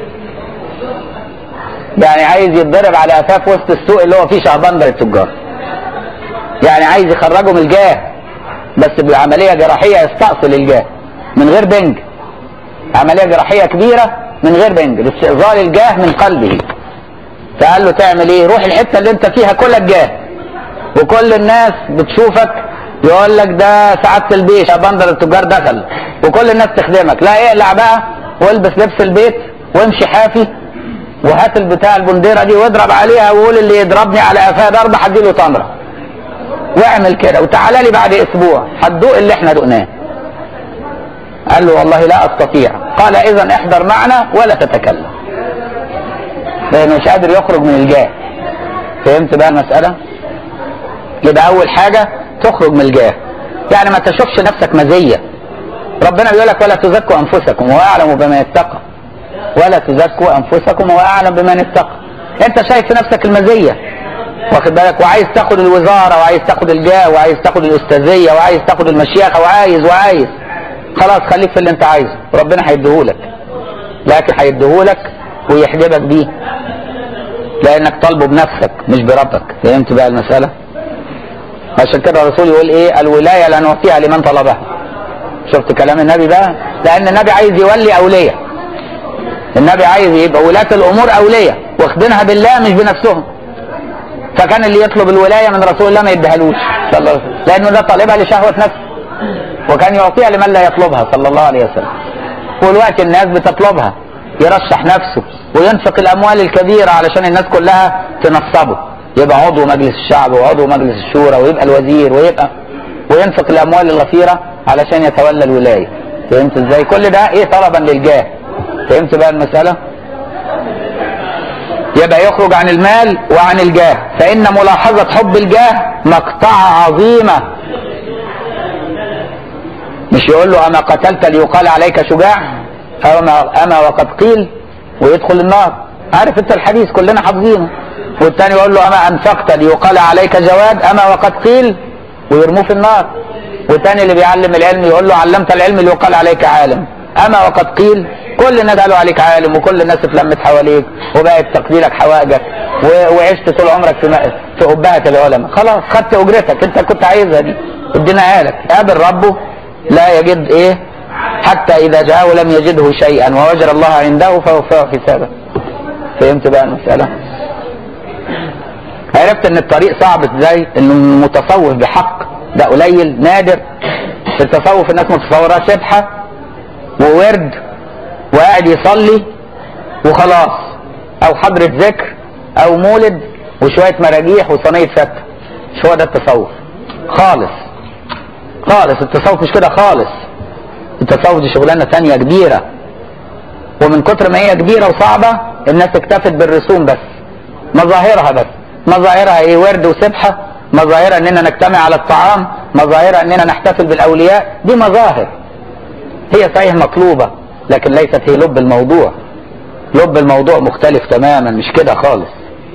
يعني عايز يتضرب على قفاه في وسط السوق اللي هو فيه شهبندر التجار، يعني عايز يخرجه من الجاه، بس بعملية جراحية يستأصل الجاه من غير بنج، عملية جراحية كبيرة من غير بنج لاستئصال الجاه من قلبه. فقال له: تعمل ايه؟ روح الحتة اللي انت فيها كلك جاه، وكل الناس بتشوفك يقول لك ده سعادة البيت شهبندر التجار دخل، وكل الناس تخدمك. لا، اقلع بقى والبس لبس البيت وامشي حافي، وهات البتاع البنديرة دي واضرب عليها، وقول: اللي يضربني على قفاه ضربة هديله تمرة. واعمل كده وتعالى لي بعد اسبوع هتدوق اللي احنا دقناه. قال له: والله لا استطيع. قال: اذا احضر معنا ولا تتكلم، لانه مش قادر يخرج من الجاه. فهمت بقى المسألة؟ يبقى اول حاجة تخرج من الجاه، يعني ما تشوفش نفسك مزية. ربنا بيقول لك: ولا تزكوا انفسكم وهو اعلم بمن اتقى، ولا تزكوا انفسكم وهو اعلم بمن اتقى. انت شايف في نفسك المزية، واخد بالك، وعايز تاخد الوزارة وعايز تاخد الجاه وعايز تاخد الاستاذية وعايز تاخد المشيخة وعايز وعايز خلاص خليك في اللي انت عايزه، ربنا هيديهولك، لكن هيديهولك ويحجبك بيه لانك طالبه بنفسك مش بربك. فهمت بقى المسألة؟ عشان كده الرسول يقول ايه: الولاية لا نعطيها لمن طلبها. شفت كلام النبي بقى؟ لان النبي عايز يولي اولياء، النبي عايز يبقى ولاة الامور اولياء واخدينها بالله مش بنفسهم. فكان اللي يطلب الولاية من رسول الله ما يديهالوش صلى الله عليه وسلم، لانه ده طالبها لشهوة نفسه، وكان يعطيها لمن لا يطلبها صلى الله عليه وسلم. والوقت الناس بتطلبها، يرشح نفسه وينفق الاموال الكبيرة علشان الناس كلها تنصبه، يبقى عضو مجلس الشعب وعضو مجلس الشورى ويبقى الوزير ويبقى وينفق الاموال الغفيرة علشان يتولى الولاية. فهمت ازاي؟ كل ده ايه؟ طلبا للجاه. فهمت بقى المسألة؟ يبقى يخرج عن المال وعن الجاه، فإن ملاحظة حب الجاه مقطعة عظيمة. مش يقول له أما قتلت ليقال عليك شجاع، أما, أما وقد قيل، ويدخل النار. عارف انت الحديث كلنا حافظينه. والتاني يقول له أما أنفقت ليقال عليك جواد، أما وقد قيل، ويرموه في النار. والتاني اللي بيعلم العلم يقول له علمت العلم ليقال عليك عالم، أما وقد قيل. كل الناس قالوا عليك عالم، وكل الناس اتلمت حواليك، وبقت تقضي لك حوائجك، وعشت طول عمرك في في قبهة العلماء. خلاص خدت اجرتك، انت كنت عايزها دي اديناها لك. قابل ربه لا يجد ايه حتى اذا جاءه لم يجده شيئا ووجد الله عنده فوفاه حسابه. فهمت بقى المسألة؟ عرفت ان الطريق صعب ازاي؟ انه المتصوف بحق ده قليل نادر. في التصوف الناس متصوراه سبحة وورد وقاعد يصلي وخلاص، او حضرة ذكر او مولد وشوية مراجيح وصينية فتة. مش هو ده التصوف خالص خالص. التصوف مش كده خالص. التصوف دي شغلانة تانية كبيرة، ومن كتر ما هي كبيرة وصعبة الناس اكتفت بالرسوم بس، مظاهرها بس. مظاهرها ايه؟ ورد وسبحة. مظاهرها اننا نجتمع على الطعام. مظاهرها اننا نحتفل بالاولياء. دي مظاهر، هي صحيح مطلوبة لكن ليست هي لب الموضوع. لب الموضوع مختلف تماما، مش كده خالص.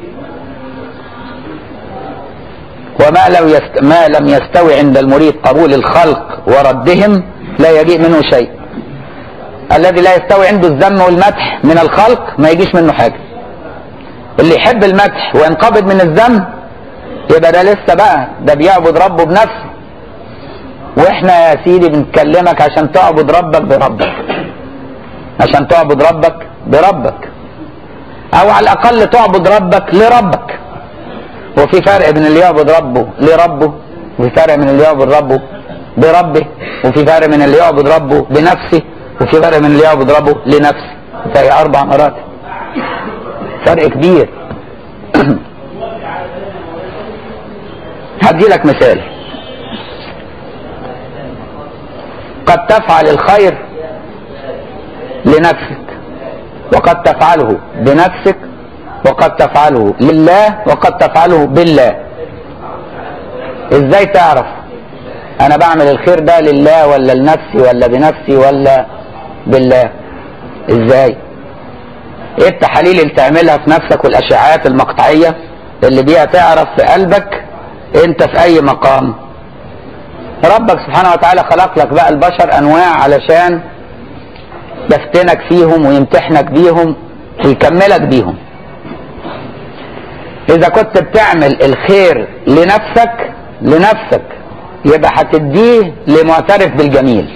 وما لم يست... ما لم يستوي عند المريد قبول الخلق وردهم لا يجيء منه شيء. الذي لا يستوي عنده الذم والمدح من الخلق ما يجيش منه حاجة. اللي يحب المدح وينقبض من الذم يبقى ده لسه بقى ده بيعبد ربه بنفسه. واحنا يا سيدي بنكلمك عشان تعبد ربك بربك، عشان تعبد ربك بربك، او على الاقل تعبد ربك لربك. وفي فرق بين اللي يعبد ربه لربه، وفي فرق من اللي يعبد ربه بربه، وفي فرق من اللي يعبد ربه بنفسه، وفي فرق من اللي يعبد ربه لنفسه. فرق اربع مراتب، فرق كبير. هدي لك مثال. قد تفعل الخير لنفسك وقد تفعله بنفسك وقد تفعله لله وقد تفعله بالله. ازاي تعرف انا بعمل الخير ده لله ولا لنفسي ولا بنفسي ولا بالله؟ ازاي؟ ايه التحاليل اللي تعملها في نفسك والاشعاعات المقطعية اللي بيها تعرف في قلبك انت في اي مقام؟ ربك سبحانه وتعالى خلق لك بقى البشر انواع علشان يفتنك فيهم ويمتحنك بيهم ويكملك بيهم. اذا كنت بتعمل الخير لنفسك لنفسك يبقى هتديه لمعترف بالجميل.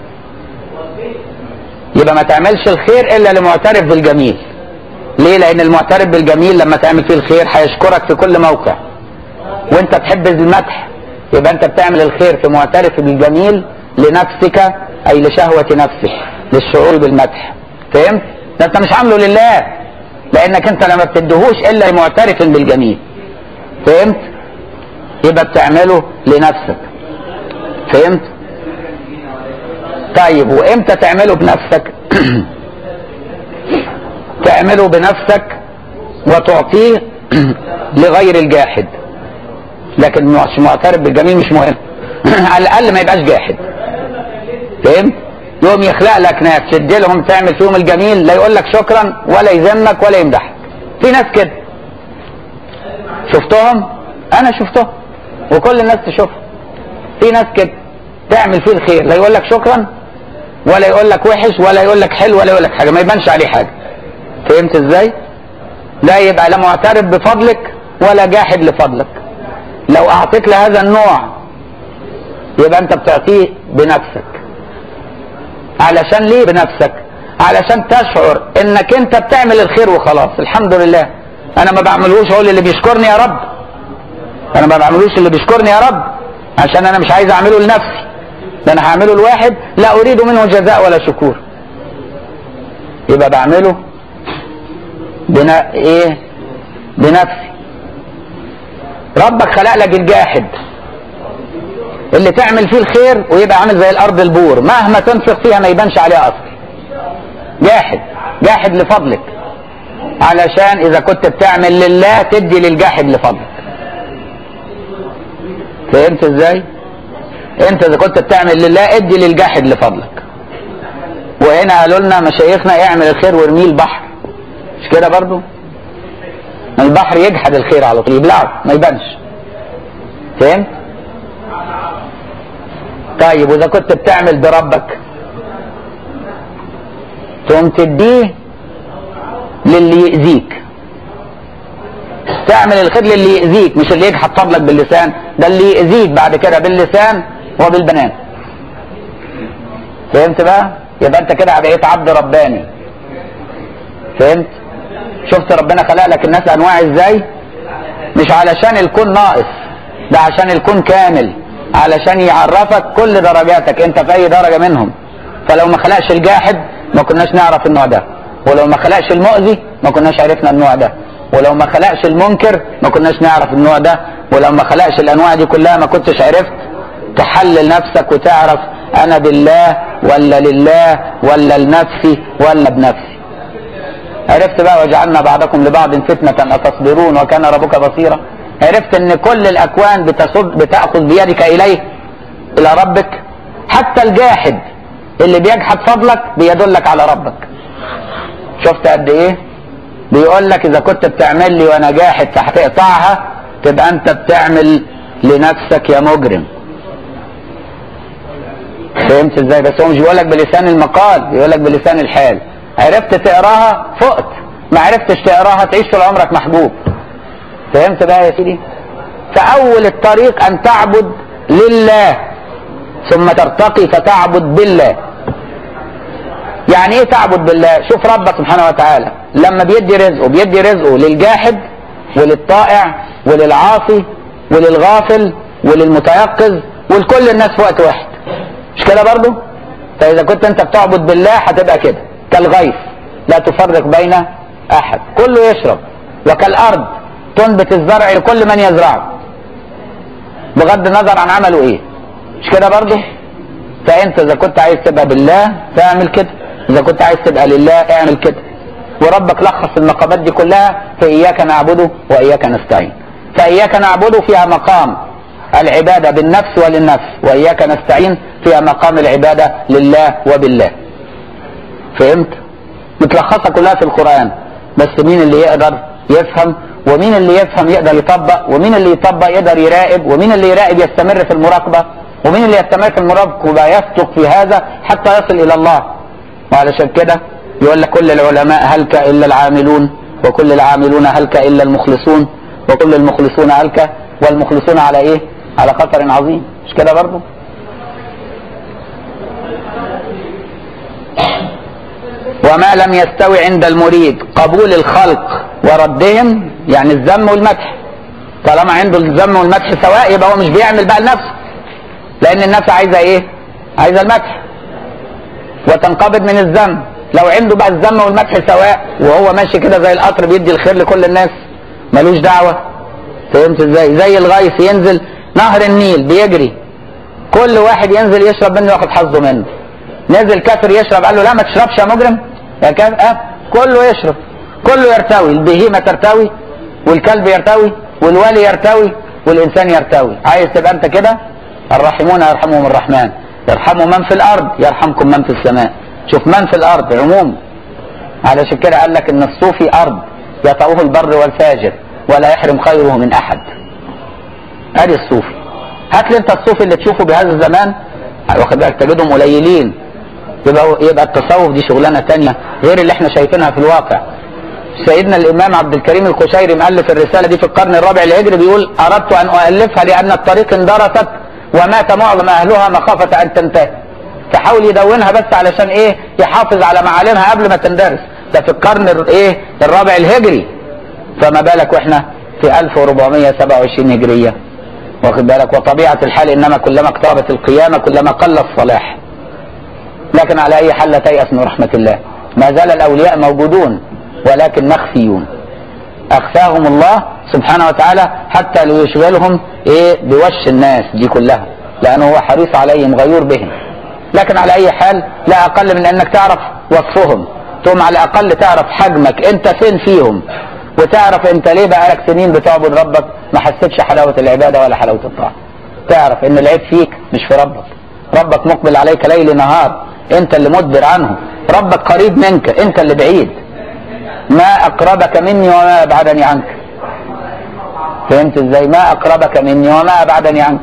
يبقى ما تعملش الخير الا لمعترف بالجميل. ليه؟ لان المعترف بالجميل لما تعمل فيه الخير هيشكرك في كل موقع. وانت تحب المدح يبقى انت بتعمل الخير في معترف بالجميل لنفسك، اي لشهوة نفسك، للشعور بالمدح. فهمت؟ ده انت مش عامله لله، لانك انت لما بتدهوش الا لمعترف بالجميل. فهمت؟ يبقى بتعمله لنفسك. فهمت؟ طيب وامتى تعمله بنفسك؟ تعمله بنفسك وتعطيه لغير الجاحد، لكن مش معترف بالجميل مش مهم. على الاقل ما يبقاش جاحد. فهمت؟ يوم يخلق لك ناس تدي لهم تعمل فيهم الجميل لا يقول لك شكرا ولا يذمك ولا يمدحك. في ناس كده شفتهم، انا شفتهم وكل الناس تشوفهم. في ناس كده تعمل فيه الخير لا يقول لك شكرا ولا يقول لك وحش ولا يقول لك حلو ولا يقول لك حاجه، ما يبانش عليه حاجه. فهمت ازاي؟ لا يبقى لا معترف بفضلك ولا جاحد لفضلك. لو اعطيت لهذا النوع يبقى انت بتعطيه بنفسك. علشان ليه بنفسك؟ علشان تشعر انك انت بتعمل الخير وخلاص. الحمد لله انا ما بعملهوش اقول اللي بيشكرني يا رب، انا ما بعملهوش اللي بيشكرني يا رب عشان انا مش عايز اعمله لنفسي، ده انا هعمله لواحد لا اريد منه جزاء ولا شكور. يبقى بعمله بنا ايه؟ بنفسي. ربك خلق لك الجاحد اللي تعمل فيه الخير ويبقى عامل زي الارض البور، مهما تنفق فيها ما يبانش عليها اصل. جاحد جاحد لفضلك، علشان اذا كنت بتعمل لله تدي للجاحد لفضلك. فهمت ازاي؟ انت اذا كنت بتعمل لله ادي للجاحد لفضلك. وهنا قالوا لنا مشايخنا اعمل الخير وارميه البحر، مش كده برضو؟ البحر يجحد الخير على طول، يبلعه ما يبانش. فهمت؟ طيب واذا كنت بتعمل بربك تقوم تديه للي يأذيك. تعمل الخير للي يأذيك مش اللي يجحد فضلك باللسان، ده اللي يأذيك بعد كده باللسان وبالبنان. فهمت بقى؟ يبقى انت كده بقيت عبد رباني. فهمت؟ شفت ربنا خلق لك الناس انواع ازاي؟ مش علشان الكون ناقص، ده عشان الكون كامل، علشان يعرفك كل درجاتك انت في اي درجة منهم. فلو ما خلقش الجاحد ما كناش نعرف النوع ده، ولو ما خلقش المؤذي ما كناش عرفنا النوع ده، ولو ما خلقش المنكر ما كناش نعرف النوع ده، ولو ما خلقش الانواع دي كلها ما كنتش عرفت تحلل نفسك وتعرف انا بالله ولا لله ولا لنفسي ولا بنفسي. عرفت بقى وجعلنا بعضكم لبعض فتنة اتصبرون وكان ربك بصيرا. عرفت ان كل الاكوان بتصد بتاخذ بيدك اليه الى ربك. حتى الجاحد اللي بيجحد فضلك بيدلك على ربك. شفت قد ايه؟ بيقول لك اذا كنت بتعمل لي وانا جاحد فهتقطعها تبقى انت بتعمل لنفسك يا مجرم. فهمت ازاي؟ بس هو مش بيقول لك بلسان المقال، بيقول لك بلسان الحال. عرفت تقراها فقت، ما عرفتش تقراها تعيش طول عمرك محبوب. فهمت بقى يا سيدي؟ فاول الطريق ان تعبد لله ثم ترتقي فتعبد بالله. يعني ايه تعبد بالله؟ شوف ربك سبحانه وتعالى لما بيدي رزقه بيدي رزقه للجاحد وللطائع وللعاصي وللغافل وللمتيقظ ولكل الناس في وقت واحد، مش كده برضه؟ فاذا كنت انت بتعبد بالله هتبقى كده كالغيث لا تفرق بين احد، كله يشرب، وكالارض تنبت الزرع لكل من يزرعه بغض النظر عن عمله ايه، مش كده برضه؟ فانت اذا كنت عايز تبقى بالله فاعمل كده، اذا كنت عايز تبقى لله اعمل كده. وربك لخص المقامات دي كلها في اياك نعبده واياك نستعين. فاياك نعبده فيها مقام العبادة بالنفس وللنفس، واياك نستعين فيها مقام العبادة لله وبالله. فهمت؟ متلخصة كلها في القرآن، بس مين اللي يقدر يفهم، ومين اللي يفهم يقدر يطبق، ومين اللي يطبق يقدر يراقب، ومين اللي يراقب يستمر في المراقبة، ومين اللي يستمر في المراقبة يسلك في هذا حتى يصل إلى الله. وعلشان كده يقول لك كل العلماء هلك إلا العاملون، وكل العاملون هلك إلا المخلصون، وكل المخلصون هلك، والمخلصون على إيه؟ على خطر عظيم، مش كده برضه؟ وما لم يستوي عند المريد قبول الخلق وردهم، يعني الذم والمدح. طالما عنده الذم والمدح سواء يبقى هو مش بيعمل بقى لنفسه، لان النفس عايزه ايه؟ عايزه المدح وتنقبض من الذم. لو عنده بقى الذم والمدح سواء وهو ماشي كده زي القطر بيدي الخير لكل الناس ملوش دعوه. فهمت ازاي؟ زي الغيث ينزل نهر النيل بيجري، كل واحد ينزل يشرب منه ياخد حظه منه. نزل كافر يشرب قال له لا ما تشربش يا مجرم يا كافر، أه كله يشرب، كله يرتوي، البهيمه ترتوي والكلب يرتوي والولي يرتوي والانسان يرتوي. عايز تبقى انت كده؟ الراحمون يرحمهم الرحمن، يرحموا من في الارض يرحمكم من في السماء. شوف من في الارض عموم، علشان كده قال لك ان الصوفي ارض يطأوه البر والفاجر ولا يحرم خيره من احد. ادي الصوفي. هات لي انت الصوفي اللي تشوفه بهذا الزمان واخد بالك تجدهم قليلين. يبقى يبقى التصوف دي شغلانه ثانيه غير اللي احنا شايفينها في الواقع. سيدنا الامام عبد الكريم القشيري مؤلف الرساله دي في القرن الرابع الهجري بيقول اردت ان اؤلفها لان الطريق اندرست ومات معظم اهلها مخافه ان تنتهي. فحاول يدونها بس علشان ايه؟ يحافظ على معالمها قبل ما تندرس. ده في القرن الايه؟ الرابع الهجري. فما بالك واحنا في ألف وأربعمائة وسبعة وعشرين هجريه. واخد بالك؟ وطبيعه الحال انما كلما اقتربت القيامه كلما قل الصلاح. لكن على اي حال لا تيأس من رحمه الله. ما زال الاولياء موجودون ولكن مخفيون. اخفاهم الله سبحانه وتعالى حتى ليشغلهم ايه؟ بوش الناس دي كلها، لانه هو حريص عليهم غيور بهم. لكن على اي حال لا اقل من انك تعرف وصفهم، تقوم على الاقل تعرف حجمك انت فين فيهم، وتعرف انت ليه بقالك سنين بتعبد ربك ما حسيتش حلاوه العباده ولا حلاوه الطاعه. تعرف ان العيب فيك مش في ربك. ربك مقبل عليك ليل نهار، انت اللي مدبر عنه. ربك قريب منك، انت اللي بعيد. ما اقربك مني وما ابعدني عنك. فهمت ازاي؟ ما اقربك مني وما ابعدني عنك.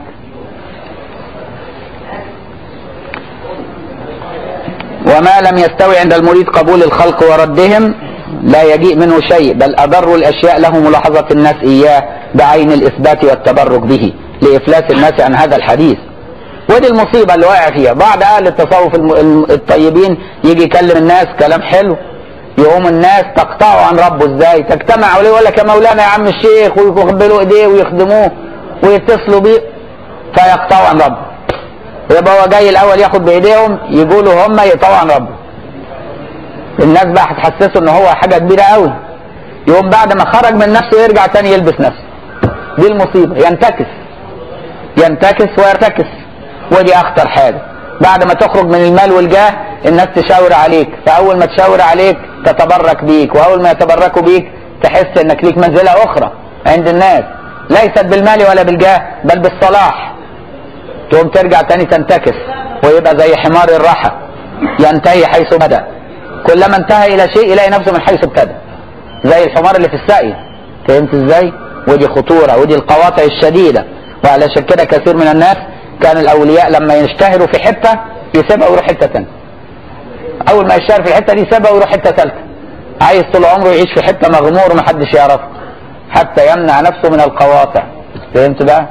وما لم يستوي عند المريد قبول الخلق وردهم لا يجيء منه شيء، بل أضر الأشياء له ملاحظة الناس إياه بعين الإثبات والتبرك به لإفلاس الناس عن هذا الحديث. ودي المصيبة اللي واقع فيها بعض أهل التصوف الطيبين. يجي يكلم الناس كلام حلو، يقوم الناس تقطعه عن ربه. ازاي؟ تجتمع عليه ويقول لك يا مولانا يا عم الشيخ، ويقبلوا ايديه ويخدموه ويتصلوا بيه، فيقطعوا عن ربه. يبقى هو جاي الاول ياخد بايديهم، يقولوا هم يقطعوا عن ربه. الناس بقى هتحسسه ان هو حاجه كبيره قوي، يقوم بعد ما خرج من نفسه يرجع تاني يلبس نفسه. دي المصيبه، ينتكس ينتكس ويرتكس. ودي اخطر حاجه. بعد ما تخرج من المال والجاه الناس تشاور عليك، فاول ما تشاور عليك تتبرك بيك، واول ما يتبركوا بيك تحس انك ليك منزله اخرى عند الناس ليست بالمال ولا بالجاه بل بالصلاح. تقوم ترجع تاني تنتكس ويبقى زي حمار الرحى، ينتهي حيث بدا. كلما انتهى الى شيء يلاقي نفسه من حيث ابتدى، زي الحمار اللي في السقي. فهمت ازاي؟ ودي خطوره، ودي القواطع الشديده. وعلشان كده كثير من الناس كان الاولياء لما يشتهروا في حته يسيبها ويروح حته ثانيه. اول ما يشتهر في الحته دي يسيبها ويروح حته ثالثه. عايز طول عمره يعيش في حته مغمور ومحدش يعرفه حتى يمنع نفسه من القواطع. فهمت بقى؟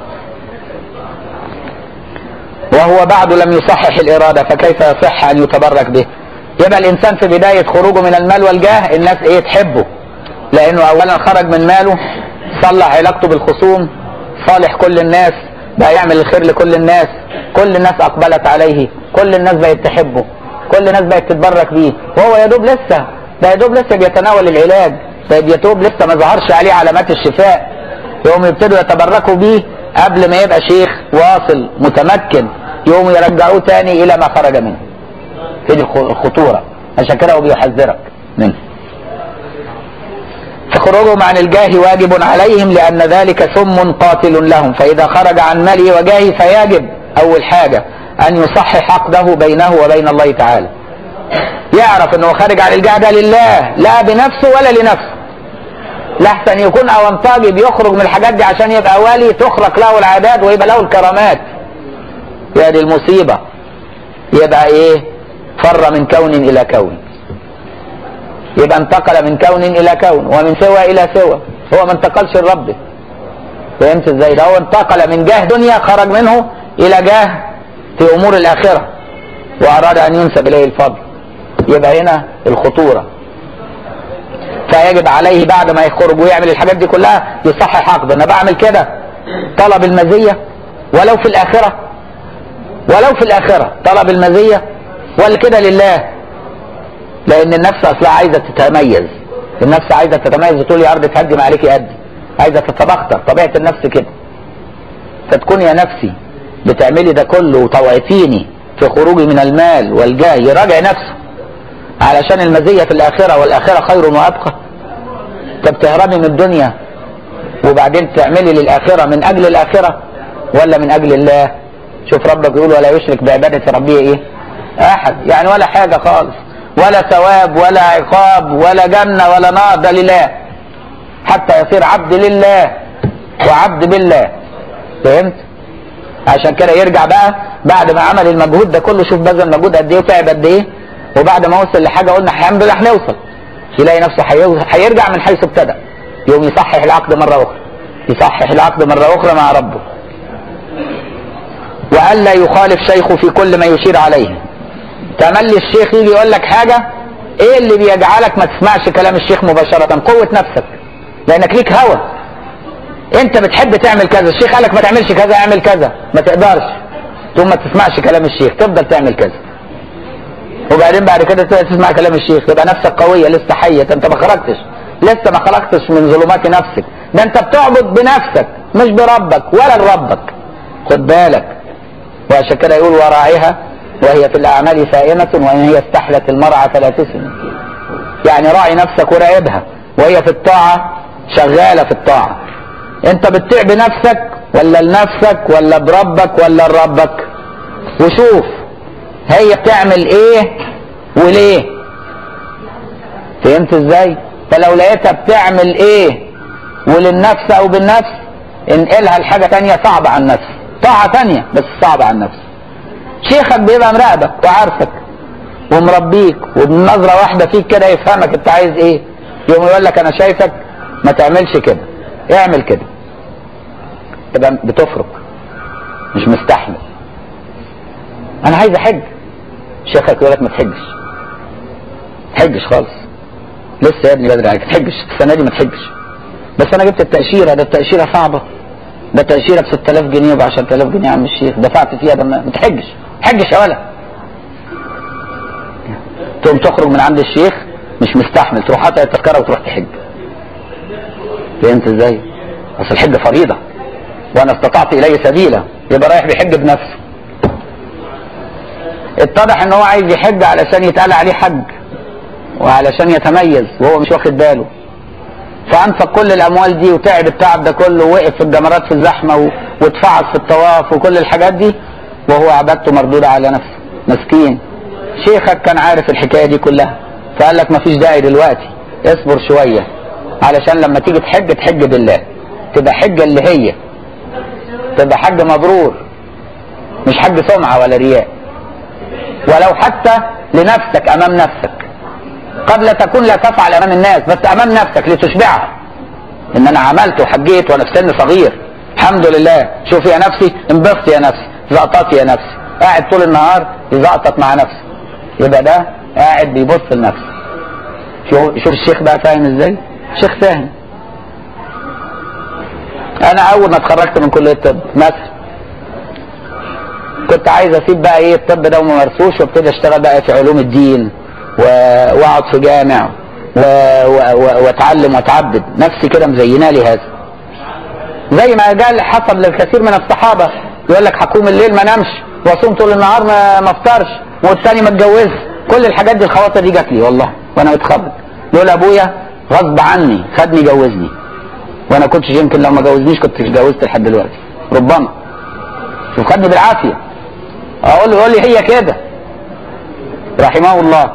وهو بعد لم يصحح الاراده فكيف يصح ان يتبرك به؟ يبقى الانسان في بدايه خروجه من المال والجاه الناس ايه؟ تحبه، لانه اولا خرج من ماله، صلح علاقته بالخصوم، صالح كل الناس، بقى يعمل الخير لكل الناس، كل الناس اقبلت عليه، كل الناس بقت تحبه، كل الناس بقت تتبرك بيه، وهو يا دوب لسه ده يا دوب لسه بيتناول العلاج، ده يا دوب لسه ما ظهرش عليه علامات الشفاء. يقوم يبتدوا يتبركوا بيه قبل ما يبقى شيخ واصل متمكن، يقوموا يرجعوه تاني الى ما خرج منه. دي الخطوره، عشان كده هو بيحذرك منه. فخروجهم عن الجاه واجب عليهم لأن ذلك سم قاتل لهم، فإذا خرج عن ماله وجاهه فيجب أول حاجة أن يصحح عقده بينه وبين الله تعالى. يعرف أنه خارج عن الجاه ده لله، لا بنفسه ولا لنفسه. لحسن يكون أونطاجي بيخرج من الحاجات دي عشان يبقى والي تخرق له العادات ويبقى له الكرامات. يا دي المصيبة. يبقى إيه؟ فر من كون إلى كون. يبقى انتقل من كون الى كون ومن سوى الى سوى، هو ما انتقلش لربه. فهمت ازاي؟ ده هو انتقل من جاه دنيا خرج منه الى جاه في امور الاخره واراد ان ينسب اليه الفضل. يبقى هنا الخطوره. فيجب عليه بعد ما يخرج ويعمل الحاجات دي كلها يصحح عقده. انا بعمل كده طلب المزيه ولو في الاخره، ولو في الاخره طلب المزيه ولا كده لله، لان النفس اصلا عايزه تتميز. النفس عايزه تتميز وتقول يا ارض تهدم عليك قدي، عايزه تتبختر، طبيعه النفس كده. فتكون يا نفسي بتعملي ده كله وطوعتيني في خروجي من المال والجاه، يراجع نفسه علشان المزيه في الاخره، والاخره خير وابقى. طب تهربي من الدنيا وبعدين تعملي للاخره من اجل الاخره ولا من اجل الله؟ شوف ربك يقول ولا يشرك بعباده ربه ايه؟ احد، يعني ولا حاجه خالص، ولا ثواب ولا عقاب ولا جنة ولا نار، ده لله حتى يصير عبد لله وعبد بالله. فهمت؟ عشان كده يرجع بقى بعد ما عمل المجهود ده كله، شوف بذل مجهود قد ايه وتعب قد ايه، وبعد ما وصل لحاجه قلنا الحمد لله هنوصل، يلاقي نفسه هيرجع من حيث ابتدى. يقوم يصحح العقد مره اخرى، يصحح العقد مره اخرى مع ربه. والا يخالف شيخه في كل ما يشير عليه. تملي الشيخ يجي يقول لك حاجه، ايه اللي بيجعلك ما تسمعش كلام الشيخ مباشره؟ قوه نفسك، لانك ليك هوى. انت بتحب تعمل كذا، الشيخ قالك ما تعملش كذا اعمل كذا، ما تقدرش، ثم ما تسمعش كلام الشيخ، تفضل تعمل كذا. وبعدين بعد كده تسمع كلام الشيخ، يبقى نفسك قويه لسه حيه، انت ما خرجتش، لسه ما خرجتش من ظلمات نفسك، ده انت بتعبد بنفسك مش بربك ولا لربك. خد بالك. وعشان كده يقول وراعيها وهي في الأعمال سائمة وإن هي استحلت المرعى فلا تسم. يعني راعي نفسك وراقبها وهي في الطاعة شغالة في الطاعة. أنت بتطيع بنفسك ولا لنفسك ولا بربك ولا لربك؟ وشوف هي بتعمل إيه وليه. فهمت إزاي؟ فلو لقيتها بتعمل إيه وللنفس أو بالنفس انقلها لحاجة تانية صعبة عن النفس، طاعة تانية بس صعبة عن النفس. شيخك بيبقى مراقبك وعارفك ومربيك وبنظرة واحدة فيك كده يفهمك انت عايز ايه، يوم يقول لك انا شايفك ما تعملش كده، اعمل كده، تبقى بتفرق مش مستحمل. انا عايز احج، شيخك يقول لك ما تحجش، تحجش خالص، لسه يا ابني بدري عليك، تحجش السنة دي ما تحجش. بس انا جبت التأشيرة، ده التأشيرة صعبة، ده تأشيرة ب ستة آلاف جنيه وب عشرة آلاف جنيه يا عم الشيخ، دفعت فيها، ده ما تحجش، تحجش يا ولد. تقوم تخرج من عند الشيخ مش مستحمل، تروح حاطط التذكرة وتروح تحج. فهمت ازاي؟ اصل الحج فريضة وانا استطعت اليه سبيلا، يبقى رايح بيحج بنفسه. اتضح ان هو عايز يحج علشان يتقال عليه حج وعلشان يتميز وهو مش واخد باله، فانفق كل الاموال دي وتعب التعب ده كله ووقف في الجمرات في الزحمه واتفعص في الطواف وكل الحاجات دي وهو عبادته مردوده على نفسه مسكين. شيخك كان عارف الحكايه دي كلها فقال لك مفيش داعي دلوقتي، اصبر شويه علشان لما تيجي تحج تحج بالله، تبقى حجه اللي هي تبقى حج مبرور مش حج سمعه ولا رياء، ولو حتى لنفسك امام نفسك، قد لا تكون لا تفعل امام الناس بس امام نفسك لتشبعها، ان انا عملت وحجيت وانا في سن صغير الحمد لله، شوفي يا نفسي، انبسطي يا نفسي، زقطتي يا نفسي، قاعد طول النهار يزقطط مع نفسه، يبقى ده قاعد بيبص لنفسه. شوف شوف الشيخ بقى فاهم ازاي؟ الشيخ فاهم. انا اول ما اتخرجت من كليه الطب مثلا كنت عايز اسيب بقى ايه الطب ده وما مرسوش وابتدي اشتغل بقى في علوم الدين واقعد في جامع واتعلم واتعبد نفسي كده، مزينه لي هذا زي ما قال حصل للكثير من الصحابه، يقول لك هقوم الليل ما نامش واصوم طول النهار ما ما افطرش والتاني ما اتجوزش. كل الحاجات دي الخواطر دي جات لي والله وانا متخرج، يقول ابويا غصب عني خدني جوزني وانا كنتش يمكن لو ما جوزنيش كنت اتجوزت لحد دلوقتي ربما، شوف خدني بالعافيه. اقول له يقول لي هي كده رحمه الله.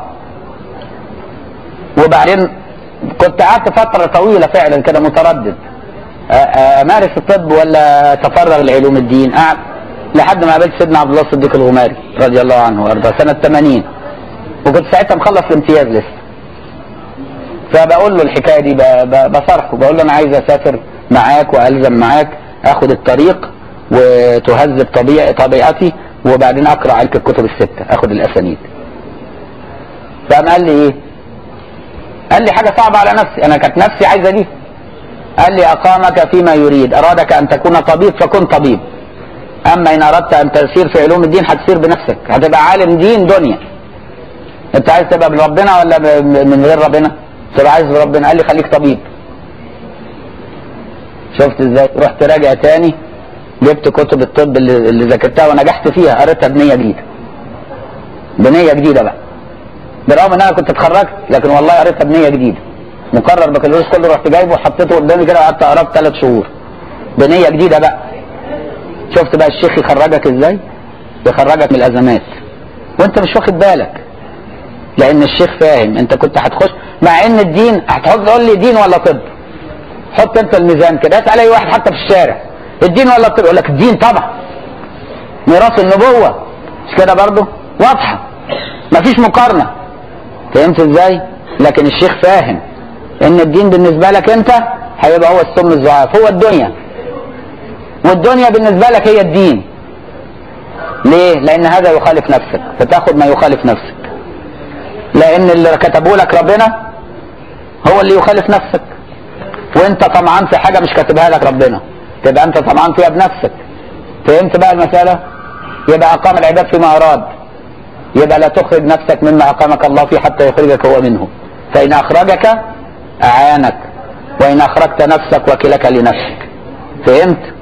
وبعدين كنت قعدت فتره طويله فعلا كده متردد امارس الطب ولا اتفرغ لعلوم الدين، قعد لحد ما قابلت سيدنا عبد الله الصديق الغماري رضي الله عنه وارضاه سنه ثمانين، وكنت ساعتها مخلص الامتياز لسه. فبقول له الحكايه دي بصرحه، بقول له انا عايز اسافر معاك والزم معاك، اخد الطريق وتهذب طبيعي طبيعتي وبعدين اقرا عليك الكتب السته، اخد الاسانيد. فقام قال لي ايه؟ قال لي حاجه صعبه على نفسي، انا كانت نفسي عايزه دي. قال لي اقامك فيما يريد، ارادك ان تكون طبيب فكن طبيب، اما ان اردت ان تسير في علوم الدين هتسير بنفسك، هتبقى عالم دين دنيا. انت عايز تبقى بربنا ولا من غير ربنا؟ تبقى عايز بربنا. قال لي خليك طبيب. شفت ازاي؟ رحت راجع تاني جبت كتب الطب اللي, اللي ذاكرتها ونجحت فيها قريتها بنيه جديده. بنيه جديده بقى. بالرغم ان انا كنت اتخرجت لكن والله قريتها بنيه جديده. مقرر بكالوريوس كله رحت جايبه وحطيته قدامي كده وقعدت اقراه ثلاث شهور. بنيه جديده بقى. شفت بقى الشيخ يخرجك ازاي؟ يخرجك من الازمات وانت مش واخد بالك. لان الشيخ فاهم انت كنت هتخش مع ان الدين هتحط تقول لي دين ولا طب؟ حط انت الميزان كده، اسال اي واحد حتى في الشارع الدين ولا الطب؟ يقول لك الدين طبعا، ميراث النبوه، مش كده برضه؟ واضحه مفيش مقارنه. فهمت ازاي؟ لكن الشيخ فاهم ان الدين بالنسبه لك انت هيبقى هو السم الزعاف، هو الدنيا، والدنيا بالنسبه لك هي الدين. ليه؟ لان هذا يخالف نفسك فتاخد ما يخالف نفسك، لان اللي كتبه لك ربنا هو اللي يخالف نفسك، وانت طمعان في حاجه مش كاتبها لك ربنا تبقى انت طمعان فيها بنفسك. فهمت بقى المساله؟ يبقى اقام العباد فيما اراد، يبقى لا تخرج نفسك مما اقامك الله فيه حتى يخرجك هو منه، فان اخرجك اعانك وان اخرجت نفسك وكلك لنفسك. فهمت؟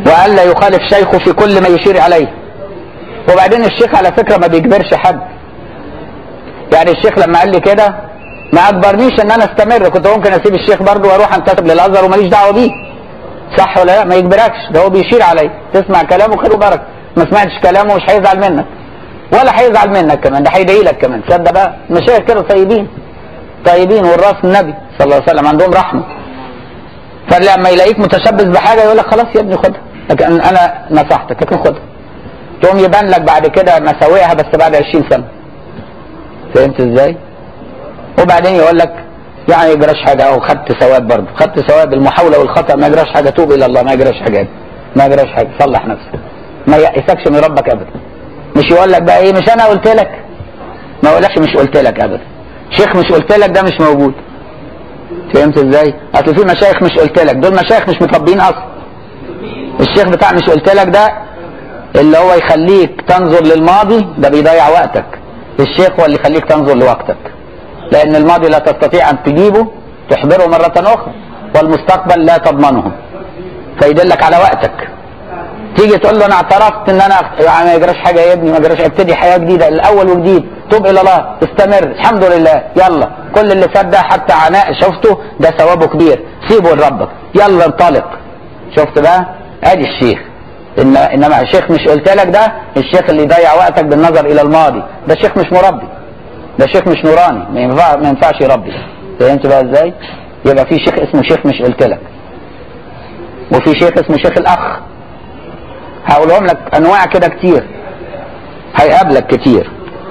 وألا يخالف شيخه في كل ما يشير عليه. وبعدين الشيخ على فكرة ما بيجبرش حد. يعني الشيخ لما قال لي كده ما اجبرنيش ان انا استمر، كنت ممكن اسيب الشيخ برضه واروح انتسب للازهر وماليش دعوه بيه. صح ولا لا؟ ما يجبركش، ده هو بيشير عليه، تسمع كلامه خير وبركه، ما سمعتش كلامه مش هيزعل منك ولا هيزعل منك كمان، ده هيدعي لك كمان. تصدق بقى المشايخ كده طيبين طيبين، والراس النبي صلى الله عليه وسلم عندهم رحمه. فلما يلاقيك متشبث بحاجه يقول لك خلاص يا ابني خدها، لكن انا نصحتك لكن خدها. تقوم يبان لك بعد كده مساوئها بس بعد عشرين سنه. فهمت ازاي؟ وبعدين يقول لك يعني ما يجراش حاجه، او خدت ثواب برضه، خدت ثواب المحاوله والخطا، ما يجراش حاجه، توب الى الله، ما يجراش حاجه، ما يجراش حاجه، صلح نفسك، ما يأسكش من ربك ابدا. مش يقول لك بقى ايه مش انا قلت لك، ما يقولكش مش قلت لك ابدا. شيخ مش قلت لك ده مش موجود. فهمت ازاي؟ اصل في مشايخ مش قلت لك، دول مشايخ مش مطبقين اصلا. الشيخ بتاع مش قلت لك ده اللي هو يخليك تنظر للماضي، ده بيضيع وقتك. الشيخ هو اللي يخليك تنظر لوقتك، لان الماضي لا تستطيع ان تجيبه تحضره مرة اخرى، والمستقبل لا تضمنه، فيدلك على وقتك. تيجي تقول له انا اعترفت ان انا يعني ما يجراش حاجه يا ابني، ما يجراش، ابتدي حياه جديده الاول وجديد، توب الى الله، استمر، الحمد لله، يلا كل اللي فات ده حتى عناء شفته ده ثوابه كبير، سيبه لربك، يلا انطلق. شفت بقى؟ ادي الشيخ. إن انما الشيخ مش قلت لك ده الشيخ اللي يضيع وقتك بالنظر الى الماضي، ده شيخ مش مربي، ده شيخ مش نوراني، ما ينفع ما ينفعش يربي. فهمت بقى ازاي؟ يبقى في شيخ اسمه شيخ مش قلت لك، وفي شيخ اسمه شيخ الاخ. هقولهم لك انواع كده كتير، هيقابلك كتير.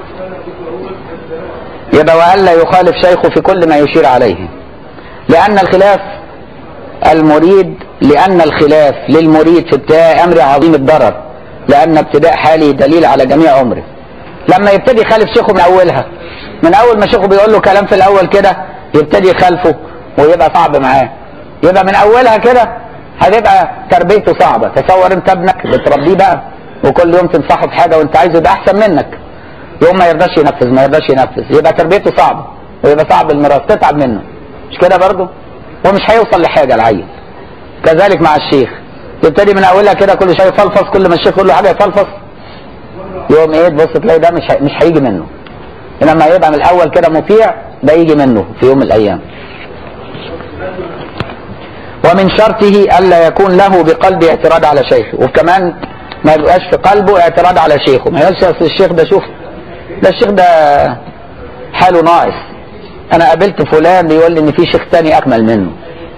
يبقى والا يخالف شيخه في كل ما يشير عليه، لان الخلاف المريد لان الخلاف للمريد في ابتداء امر عظيم الضرر، لان ابتداء حاله دليل على جميع امره. لما يبتدي يخالف شيخه من اولها، من اول ما شيخه بيقول له كلام في الاول كده يبتدي يخالفه ويبقى صعب معاه، يبقى من اولها كده هتبقى تربيته صعبه. تصور انت ابنك بتربيه بقى وكل يوم تنصحه بحاجه وانت عايزه يبقى احسن منك، يوم ما يرضاش ينفذ ما يرضاش ينفذ، يبقى تربيته صعبه ويبقى صعب الميراث، تتعب منه، مش كده برضه؟ ومش هيوصل لحاجه العيل. كذلك مع الشيخ، يبتدي من اولها كده كل شويه يفلفص، كل ما الشيخ يقول له حاجه يفلفص، يوم ايه تبص تلاقي ده مش مش هيجي منه. انما يبقى من الاول كده مطيع، ده يجي منه في يوم من الايام. ومن شرطه الا يكون له بقلبه اعتراض على شيخه، وكمان ما يبقاش في قلبه اعتراض على شيخه، ما يقولش اصل الشيخ ده شوف ده الشيخ ده حاله ناقص، انا قابلت فلان بيقول لي ان في شيخ تاني اكمل منه،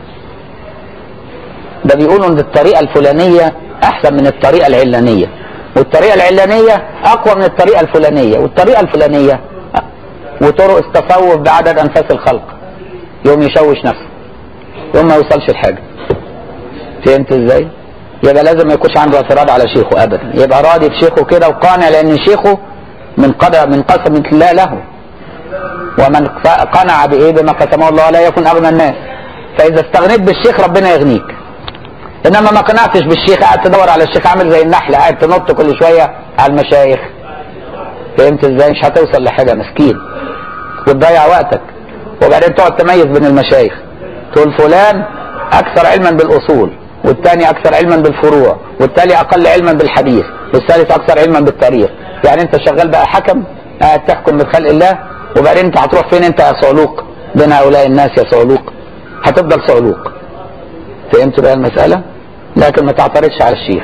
ده بيقولوا ان الطريقه الفلانيه احسن من الطريقه العلانيه، والطريقه العلانيه اقوى من الطريقه الفلانيه، والطريقه الفلانيه وطرق التصوف بعدد انفاس الخلق، يوم يشوش نفسه، يوم ما يوصلش لحاجه. فهمت ازاي؟ يبقى لازم ما يكونش عنده اعتراض على شيخه ابدا، يبقى راضي بشيخه كده وقانع، لان شيخه من قدر من قسم الله له، ومن قنع بايه بما قسمه الله لا يكون اغنى الناس. فاذا استغنيت بالشيخ ربنا يغنيك، انما ما قنعتش بالشيخ قاعد تدور على الشيخ عامل زي النحله قاعد تنط كل شويه على المشايخ. فهمت ازاي؟ مش هتوصل لحاجه، مسكين، وتضيع وقتك. وبعدين تقعد تميز بين المشايخ، تقول فلان اكثر علما بالاصول، والثاني اكثر علما بالفروع، والثاني اقل علما بالحديث، والثالث اكثر علما بالتاريخ. يعني انت شغال بقى حكم قاعد تحكم بخلق الله، وبعدين انت هتروح فين انت يا صعلوق بين هؤلاء الناس يا صعلوق؟ هتفضل صعلوق. فهمت بقى المساله؟ لكن ما تعترضش على الشيخ،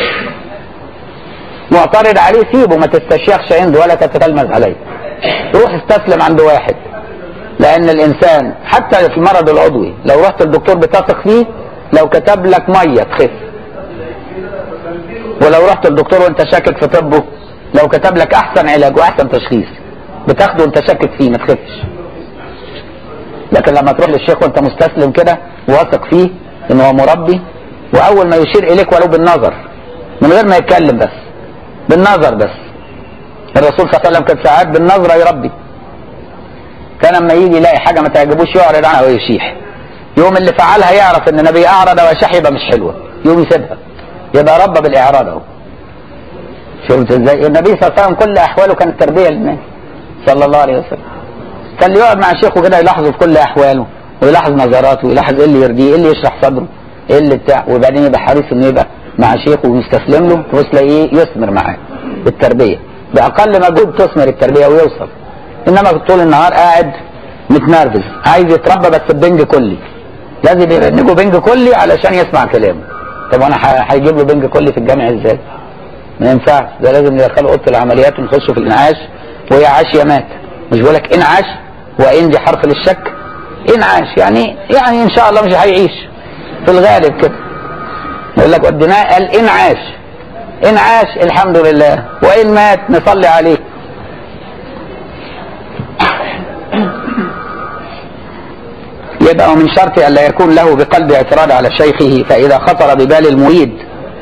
معترض عليه سيبه، ما تستشيخش عنده ولا تتلمذ عليه، روح استسلم عند واحد. لان الانسان حتى في المرض العضوي لو رحت الدكتور بتثق فيه، لو كتب لك ميه تخف، ولو رحت الدكتور وانت شاكك في طبه لو كتب لك احسن علاج واحسن تشخيص بتاخده وانت شاكك فيه ما تخفش. لكن لما تروح للشيخ وانت مستسلم كده واثق فيه ان هو مربي، واول ما يشير اليك ولو بالنظر من غير ما يتكلم، بس بالنظر بس. الرسول صلى الله عليه وسلم كان ساعات بالنظره يربي، كان لما يجي يلاقي حاجه ما تعجبوش يعرض عنها ويشيح، يوم اللي فعلها يعرف ان النبي اعرض وشح يبقى مش حلوه، يوم يسيبها، يبقى ربى بالاعراض اهو. شفت ازاي؟ النبي صلى الله عليه وسلم كل احواله كانت تربيه للناس صلى الله عليه وسلم. كان اللي يقعد مع شيخه كده يلاحظه في كل احواله، ويلاحظ نظراته، ويلاحظ ايه اللي يرضيه، ايه اللي يشرح صدره، ايه اللي بتاع، وبعدين يبقى حريص انه يبقى مع شيخ ويستسلم له تبص تلاقيه يثمر معاه التربيه، باقل مجهود تثمر التربيه ويوصل. انما طول النهار قاعد متنرفز عايز يتربى بس ببنج كلي، لازم يبنجه بنج كلي علشان يسمع كلامه. طب انا هيجيب له بنج كلي في الجامع ازاي؟ ما ينفعش، ده لازم ندخله اوضه العمليات ونخشه في الانعاش، وهي عاش يا مات. مش بقول لك انعاش، وان دي حرف للشك، انعاش يعني يعني ان شاء الله مش هيعيش في الغالب كده. يقول لك وديناه الانعاش، انعاش الحمد لله، وان مات نصلي عليه. يبقى من شرط ألا يكون له بقلب اعتراض على شيخه، فإذا خطر ببال المريد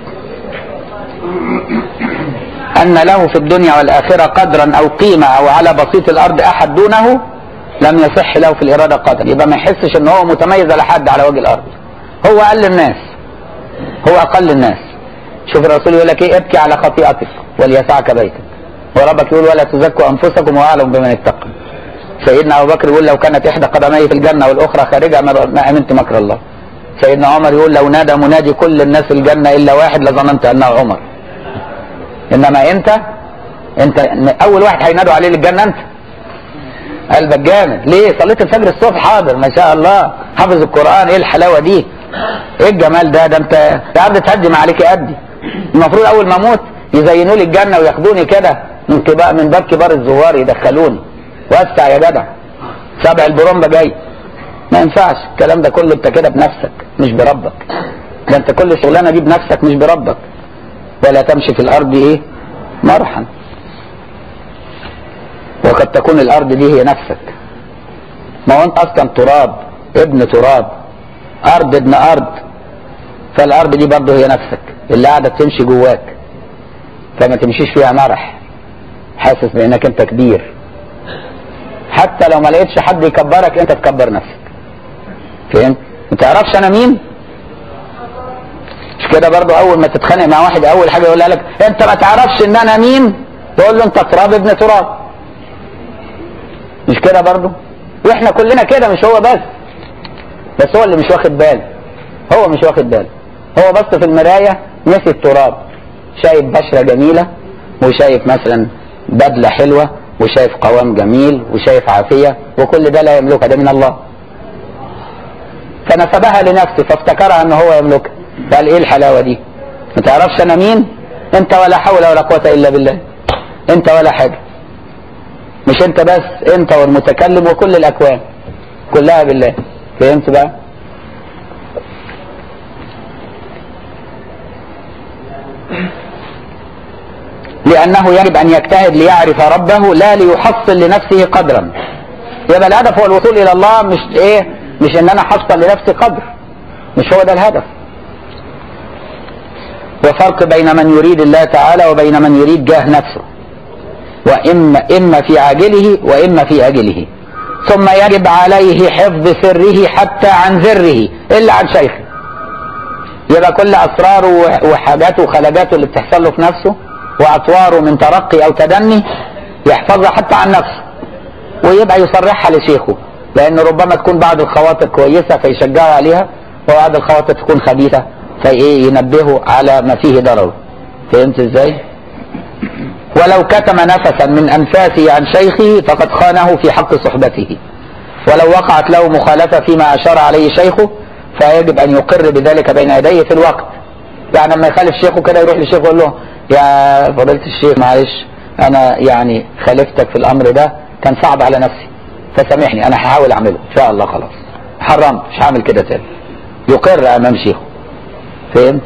أن له في الدنيا والآخرة قدرا أو قيمة أو على بسيط الأرض أحد دونه لم يصح له في الإرادة قدر. يبقى ما يحسش أنه هو متميز على حد على وجه الأرض، هو أقل الناس، هو أقل الناس. شوف الرسول يقول لك إيه؟ ابكي على خطيئتك وليسعك بيتك، وربك يقول ولا تزكوا أنفسكم وأعلم بمن اتقى. سيدنا أبو بكر يقول لو كانت إحدى قدمي في الجنة والأخرى خارجة ما أمنت مكر الله. سيدنا عمر يقول لو نادى منادي كل الناس في الجنة إلا واحد لظننت أنه عمر. إنما أنت أنت أول واحد هينادوا عليه للجنة أنت. قلبك جامد ليه؟ صليت الفجر الصبح حاضر ما شاء الله، حافظ القرآن، إيه الحلاوة دي؟ إيه الجمال ده؟ ده أنت قاعد تهدم عليك قدي. المفروض أول ما أموت يزينوا لي الجنة وياخدوني كده من كبار من باب كبار الزوار يدخلوني. وسع يا جدع، سبع البرومبا جاي. ما ينفعش الكلام ده كله، انت كده بنفسك مش بربك. ده انت كل شغلانه دي بنفسك مش بربك. ولا تمشي في الارض ايه؟ مرحا. وقد تكون الارض دي هي نفسك. ما هو انت اصلا تراب ابن تراب، ارض ابن ارض، فالارض دي برضه هي نفسك اللي قاعده تمشي جواك، فما تمشيش فيها مرح حاسس بانك انت كبير. حتى لو ما لقيتش حد يكبرك انت تكبر نفسك. فهمت؟ ما تعرفش انا مين؟ مش كده برضو اول ما تتخانق مع واحد اول حاجه يقولها لك انت ما تعرفش ان انا مين؟ تقول له انت تراب ابن تراب. مش كده برضو؟ واحنا كلنا كده، مش هو بس. بس هو اللي مش واخد باله. هو مش واخد باله. هو بص في المرايه نسي التراب. شايف بشره جميله، وشايف مثلا بدله حلوه، وشايف قوام جميل، وشايف عافية، وكل ده لا يملكها، ده من الله. فنسبها لنفسه فافتكرها ان هو يملكها. قال ايه الحلاوة دي؟ ما تعرفش انا مين؟ انت ولا حول ولا قوة الا بالله. انت ولا حاجة. مش انت بس، انت والمتكلم وكل الاكوان كلها بالله. فهمت بقى؟ لأنه يجب أن يجتهد ليعرف ربه لا ليحصل لنفسه قدرا. يبقى الهدف هو الوصول إلى الله، مش إيه؟ مش إن أنا حصل لنفسي قدر، مش هو ده الهدف. وفرق بين من يريد الله تعالى وبين من يريد جاه نفسه، وإما إما في عاجله وإما في أجله. ثم يجب عليه حفظ سره حتى عن ذره إلا عن شيخه. يبقى كل أسراره وحاجاته وخلجاته اللي بتحصل له في نفسه وأطواره من ترقي أو تدني يحفظها حتى عن نفسه، ويبقى يصرحها لشيخه، لأن ربما تكون بعض الخواطر كويسة فيشجعه عليها، وبعض الخواطر تكون خبيثة فينبهه على ما فيه ضرر. فهمت ازاي؟ ولو كتم نفسا من أنفاسه عن شيخه فقد خانه في حق صحبته، ولو وقعت له مخالفة فيما أشار عليه شيخه فيجب أن يقر بذلك بين يديه في الوقت. يعني لما يخالف شيخه كده يروح للشيخ يقول له يا فضيلة الشيخ معلش أنا يعني خالفتك في الأمر ده، كان صعب على نفسي فسامحني، أنا هحاول أعمله إن شاء الله، خلاص حرمت مش هعمل كده تاني. يقر أمام شيخه. فهمت؟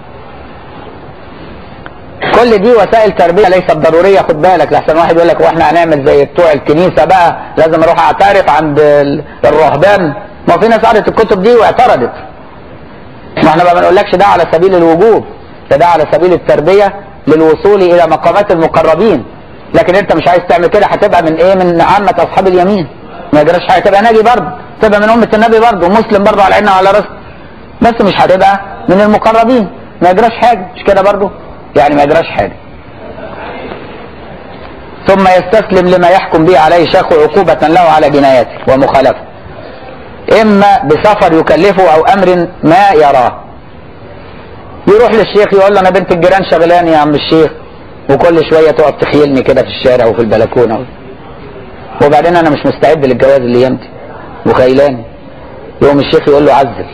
كل دي وسائل تربية ليست ضرورية، خد بالك، لحسن واحد يقول لك واحنا هنعمل زي بتوع الكنيسة بقى لازم اروح اعترف عند الرهبان. ما في ناس قرأت الكتب دي واعترضت. ما احنا ما بنقولكش ده على سبيل الوجوب، ده ده على سبيل التربية للوصول الى مقامات المقربين. لكن انت مش عايز تعمل كده، هتبقى من ايه؟ من عامة اصحاب اليمين. ما يجراش حاجة، تبقى نبي برضه، تبقى من أمة النبي برضه، مسلم برضه على عيننا وعلى راسنا، بس مش هتبقى من المقربين. ما يجراش حاجة، مش كده برضه؟ يعني ما يجراش حاجة. ثم يستسلم لما يحكم به عليه شيخه عقوبة له على جنايته ومخالفه، إما بسفر يكلفه أو أمر ما يراه. يروح للشيخ يقول له انا بنت الجيران شغلاني يا عم الشيخ، وكل شويه تقعد تخيلني كده في الشارع وفي البلكونه، وبعدين انا مش مستعد للجواز اللي يمتي وخيلاني. يقوم الشيخ يقول له عزل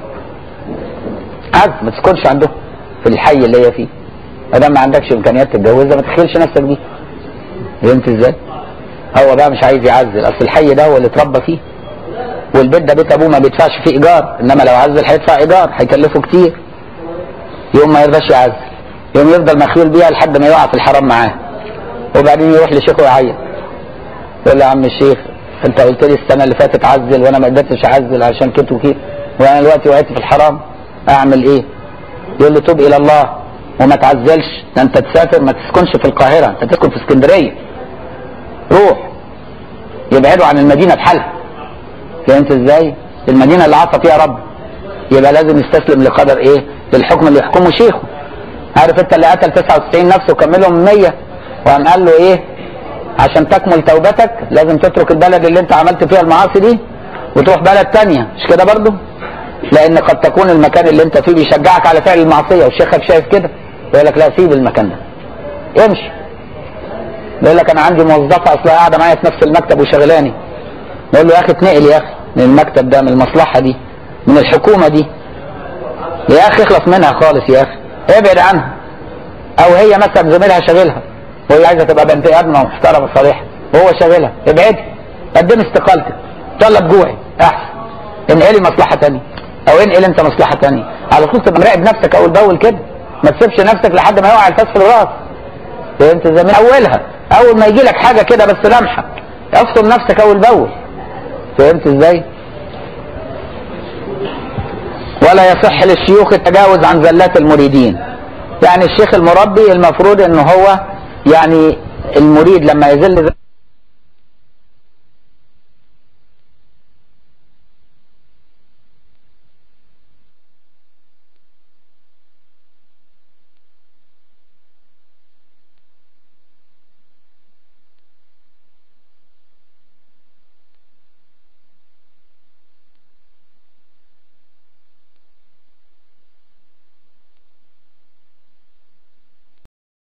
عزل، ما تسكنش عنده في الحي اللي هي فيه، ما دام ما عندكش امكانيات تتجوزها ما تخيلش نفسك بيه. فهمت ازاي؟ هو بقى مش عايز يعزل، اصل الحي ده هو اللي اتربى فيه، والبيت ده بيت ابوه ما بيدفعش فيه ايجار، انما لو عزل هيدفع ايجار هيكلفه كتير. يوم ما يرضاش يعزل، يوم يفضل مخيول بيها لحد ما يقع في الحرام معاه، وبعدين يروح لشيخه ويعيط يقول له يا عم الشيخ انت قلت لي السنه اللي فاتت عزل وانا ما قدرتش اعزل عشان كده وكده، وانا دلوقتي وقعت في الحرام، اعمل ايه؟ يقول له توب الى الله وما تعزلش، ده انت تسافر ما تسكنش في القاهره، انت تسكن في اسكندريه. روح يبعدوا عن المدينه بحالها. فهمت ازاي؟ المدينه اللي عصى فيها رب، يبقى لازم يستسلم لقدر ايه؟ للحكم اللي يحكمه شيخه. عارف انت اللي قتل تسعة وتسعين نفس وكملهم مية، وقام قال له ايه؟ عشان تكمل توبتك لازم تترك البلد اللي انت عملت فيها المعاصي دي وتروح بلد تانية، مش كده برضه؟ لان قد تكون المكان اللي انت فيه بيشجعك على فعل المعصيه، وشيخك شايف كده يقول لك لا سيب المكان ده امشي. يقول لك انا عندي موظفه اصلها قاعده معايا في نفس المكتب وشغلاني، نقول له يا اخي اتنقل يا اخي من المكتب ده، من المصلحه دي، من الحكومه دي يا اخي، اخلص منها خالص يا اخي، ابعد عنها. او هي مثلا زميلها شاغلها وهي عايزه تبقى بنت ادمه ومحترمه صريحه وهو شاغلها، ابعدي، قدم استقالتك، طلب جوعي احسن، انقلي مصلحه ثانيه، او انقل انت مصلحه ثانيه، على طول تبقى مراقب نفسك اول باول كده، ما تسيبش نفسك لحد ما يقع الفاس في الراس. فهمت ازاي؟ من اولها، اول ما يجي لك حاجه كده بس لمحه افطم نفسك اول باول. فهمت ازاي؟ ولا يصح للشيوخ التجاوز عن زلات المريدين. يعني الشيخ المربي المفروض ان هو يعني المريد لما يزل